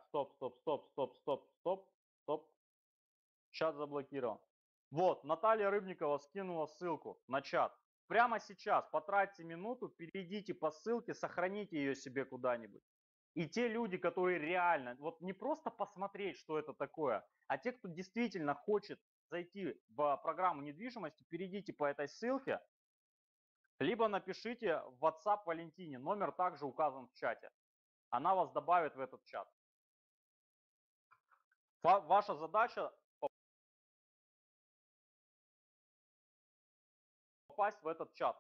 стоп. Чат заблокирован. Вот, Наталья Рыбникова скинула ссылку на чат. Прямо сейчас потратьте минуту, перейдите по ссылке, сохраните ее себе куда-нибудь. И те люди, которые реально, вот не просто посмотреть, что это такое, а те, кто действительно хочет зайти в программу недвижимости, перейдите по этой ссылке, либо напишите в WhatsApp Валентине, номер также указан в чате. Она вас добавит в этот чат. Ваша задача попасть в этот чат.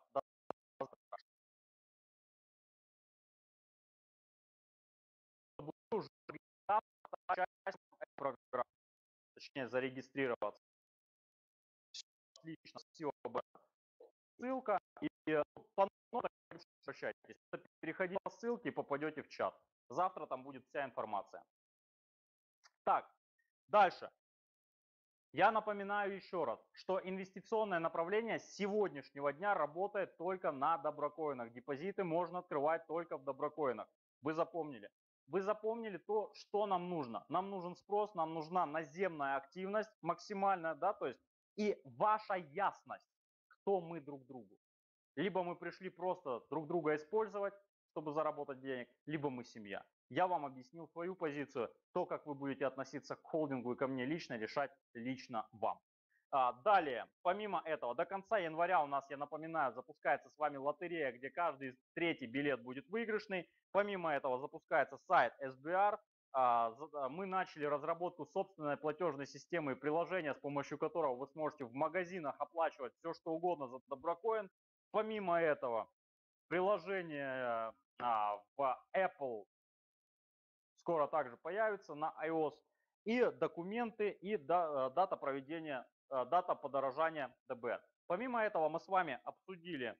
Программы, точнее зарегистрироваться. Отлично, спасибо. Ссылка и по номеру обращайтесь. Переходите по ссылке и попадете в чат. Завтра там будет вся информация. Так, дальше. Я напоминаю еще раз, что инвестиционное направление с сегодняшнего дня работает только на доброкоинах. Депозиты можно открывать только в доброкоинах. Вы запомнили? Вы запомнили то, что нам нужно. Нам нужен спрос, нам нужна наземная активность максимальная, да, то есть и ваша ясность, кто мы друг другу. Либо мы пришли просто друг друга использовать, чтобы заработать денег, либо мы семья. Я вам объяснил свою позицию, то, как вы будете относиться к холдингу и ко мне лично, решать лично вам. Далее, помимо этого, до конца января у нас, я напоминаю, запускается с вами лотерея, где каждый третий билет будет выигрышный. Помимо этого запускается сайт SBR. Мы начали разработку собственной платежной системы и приложения, с помощью которого вы сможете в магазинах оплачивать все, что угодно за доброкоин. Помимо этого, приложение в Apple скоро также появится на iOS, и документы, и дата проведения, дата подорожания ДБ. Помимо этого мы с вами обсудили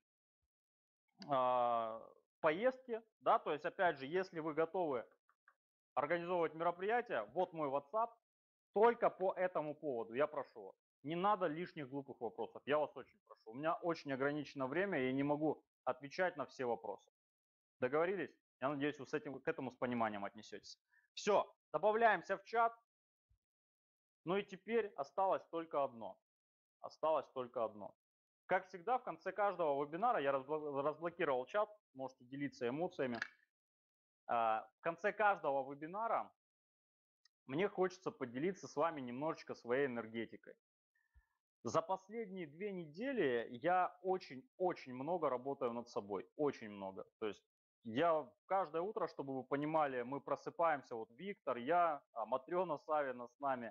поездки, да, то есть опять же, если вы готовы организовывать мероприятие, вот мой WhatsApp, только по этому поводу, я прошу вас. Не надо лишних глупых вопросов. Я вас очень прошу. У меня очень ограничено время, и я не могу отвечать на все вопросы. Договорились? Я надеюсь, вы к этому с пониманием отнесетесь. Все, добавляемся в чат. Ну и теперь осталось только одно. Осталось только одно. Как всегда, в конце каждого вебинара я разблокировал чат, можете делиться эмоциями. В конце каждого вебинара мне хочется поделиться с вами немножечко своей энергетикой. За последние 2 недели я очень-очень много работаю над собой, очень много. То есть я каждое утро, чтобы вы понимали, мы просыпаемся, вот Виктор, я, Матрена Савина с нами,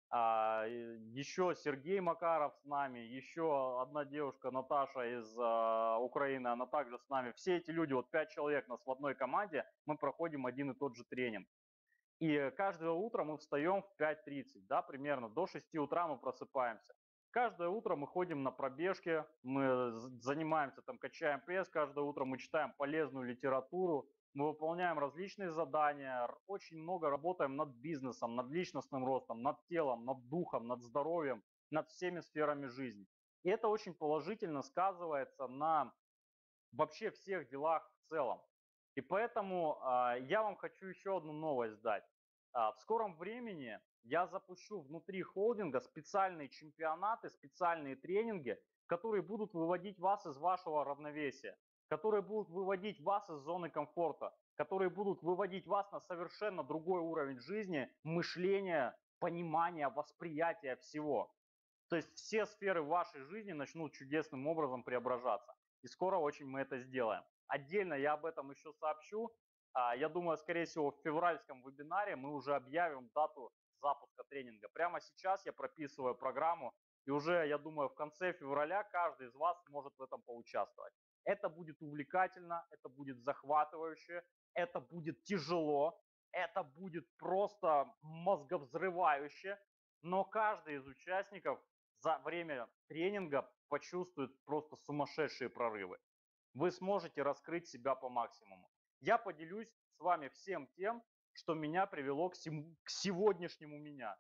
еще Сергей Макаров с нами, еще одна девушка Наташа из Украины, она также с нами. Все эти люди, вот 5 человек нас в одной команде, мы проходим один и тот же тренинг. И каждое утро мы встаем в 5:30, да, примерно до 6 утра мы просыпаемся. Каждое утро мы ходим на пробежки, мы занимаемся, там, качаем пресс, каждое утро мы читаем полезную литературу, мы выполняем различные задания, очень много работаем над бизнесом, над личностным ростом, над телом, над духом, над здоровьем, над всеми сферами жизни. И это очень положительно сказывается на вообще всех делах в целом. И поэтому я вам хочу еще одну новость дать. В скором времени я запущу внутри холдинга специальные чемпионаты, специальные тренинги, которые будут выводить вас из вашего равновесия, которые будут выводить вас из зоны комфорта, которые будут выводить вас на совершенно другой уровень жизни, мышления, понимания, восприятия всего. То есть все сферы вашей жизни начнут чудесным образом преображаться. И скоро очень мы это сделаем. Отдельно я об этом еще сообщу. Я думаю, скорее всего, в февральском вебинаре мы уже объявим дату запуска тренинга. Прямо сейчас я прописываю программу, и уже, я думаю, в конце февраля каждый из вас может в этом поучаствовать. Это будет увлекательно, это будет захватывающе, это будет тяжело, это будет просто мозговзрывающе, но каждый из участников за время тренинга почувствует просто сумасшедшие прорывы. Вы сможете раскрыть себя по максимуму. Я поделюсь с вами всем тем, что меня привело к сегодняшнему меня,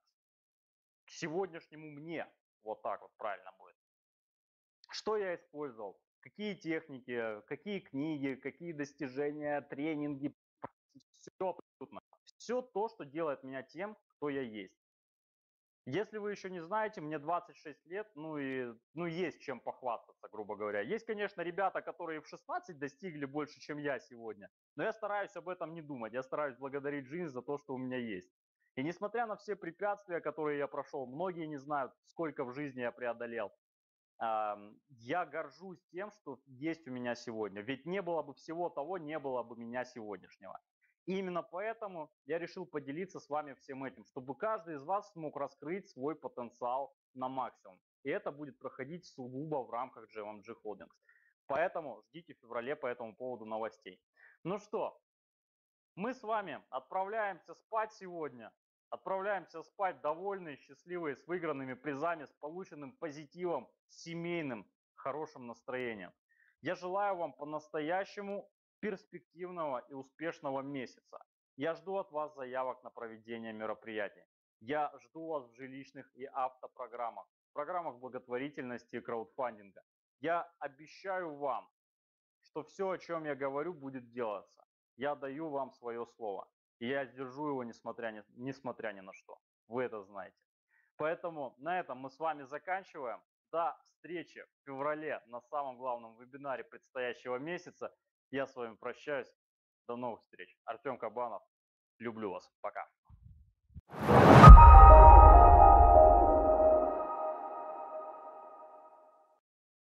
к сегодняшнему мне. Вот так вот правильно будет. Что я использовал? Какие техники, какие книги, какие достижения, тренинги, все абсолютно. Все то, что делает меня тем, кто я есть. Если вы еще не знаете, мне 26 лет, ну есть чем похвастаться, грубо говоря. Есть, конечно, ребята, которые в 16 достигли больше, чем я сегодня, но я стараюсь об этом не думать, я стараюсь благодарить жизнь за то, что у меня есть. И несмотря на все препятствия, которые я прошел, многие не знают, сколько в жизни я преодолел, я горжусь тем, что есть у меня сегодня. Ведь не было бы всего того, не было бы меня сегодняшнего. И именно поэтому я решил поделиться с вами всем этим, чтобы каждый из вас смог раскрыть свой потенциал на максимум. И это будет проходить сугубо в рамках GMG Holdings. Поэтому ждите в феврале по этому поводу новостей. Ну что, мы с вами отправляемся спать сегодня. Отправляемся спать довольные, счастливые, с выигранными призами, с полученным позитивом, семейным, хорошим настроением. Я желаю вам по-настоящему перспективного и успешного месяца. Я жду от вас заявок на проведение мероприятий. Я жду вас в жилищных и автопрограммах, программах благотворительности и краудфандинга. Я обещаю вам, что все, о чем я говорю, будет делаться. Я даю вам свое слово. И я сдержу его, несмотря ни на что. Вы это знаете. Поэтому на этом мы с вами заканчиваем. До встречи в феврале на самом главном вебинаре предстоящего месяца. Я с вами прощаюсь. До новых встреч. Артем Кабанов. Люблю вас. Пока.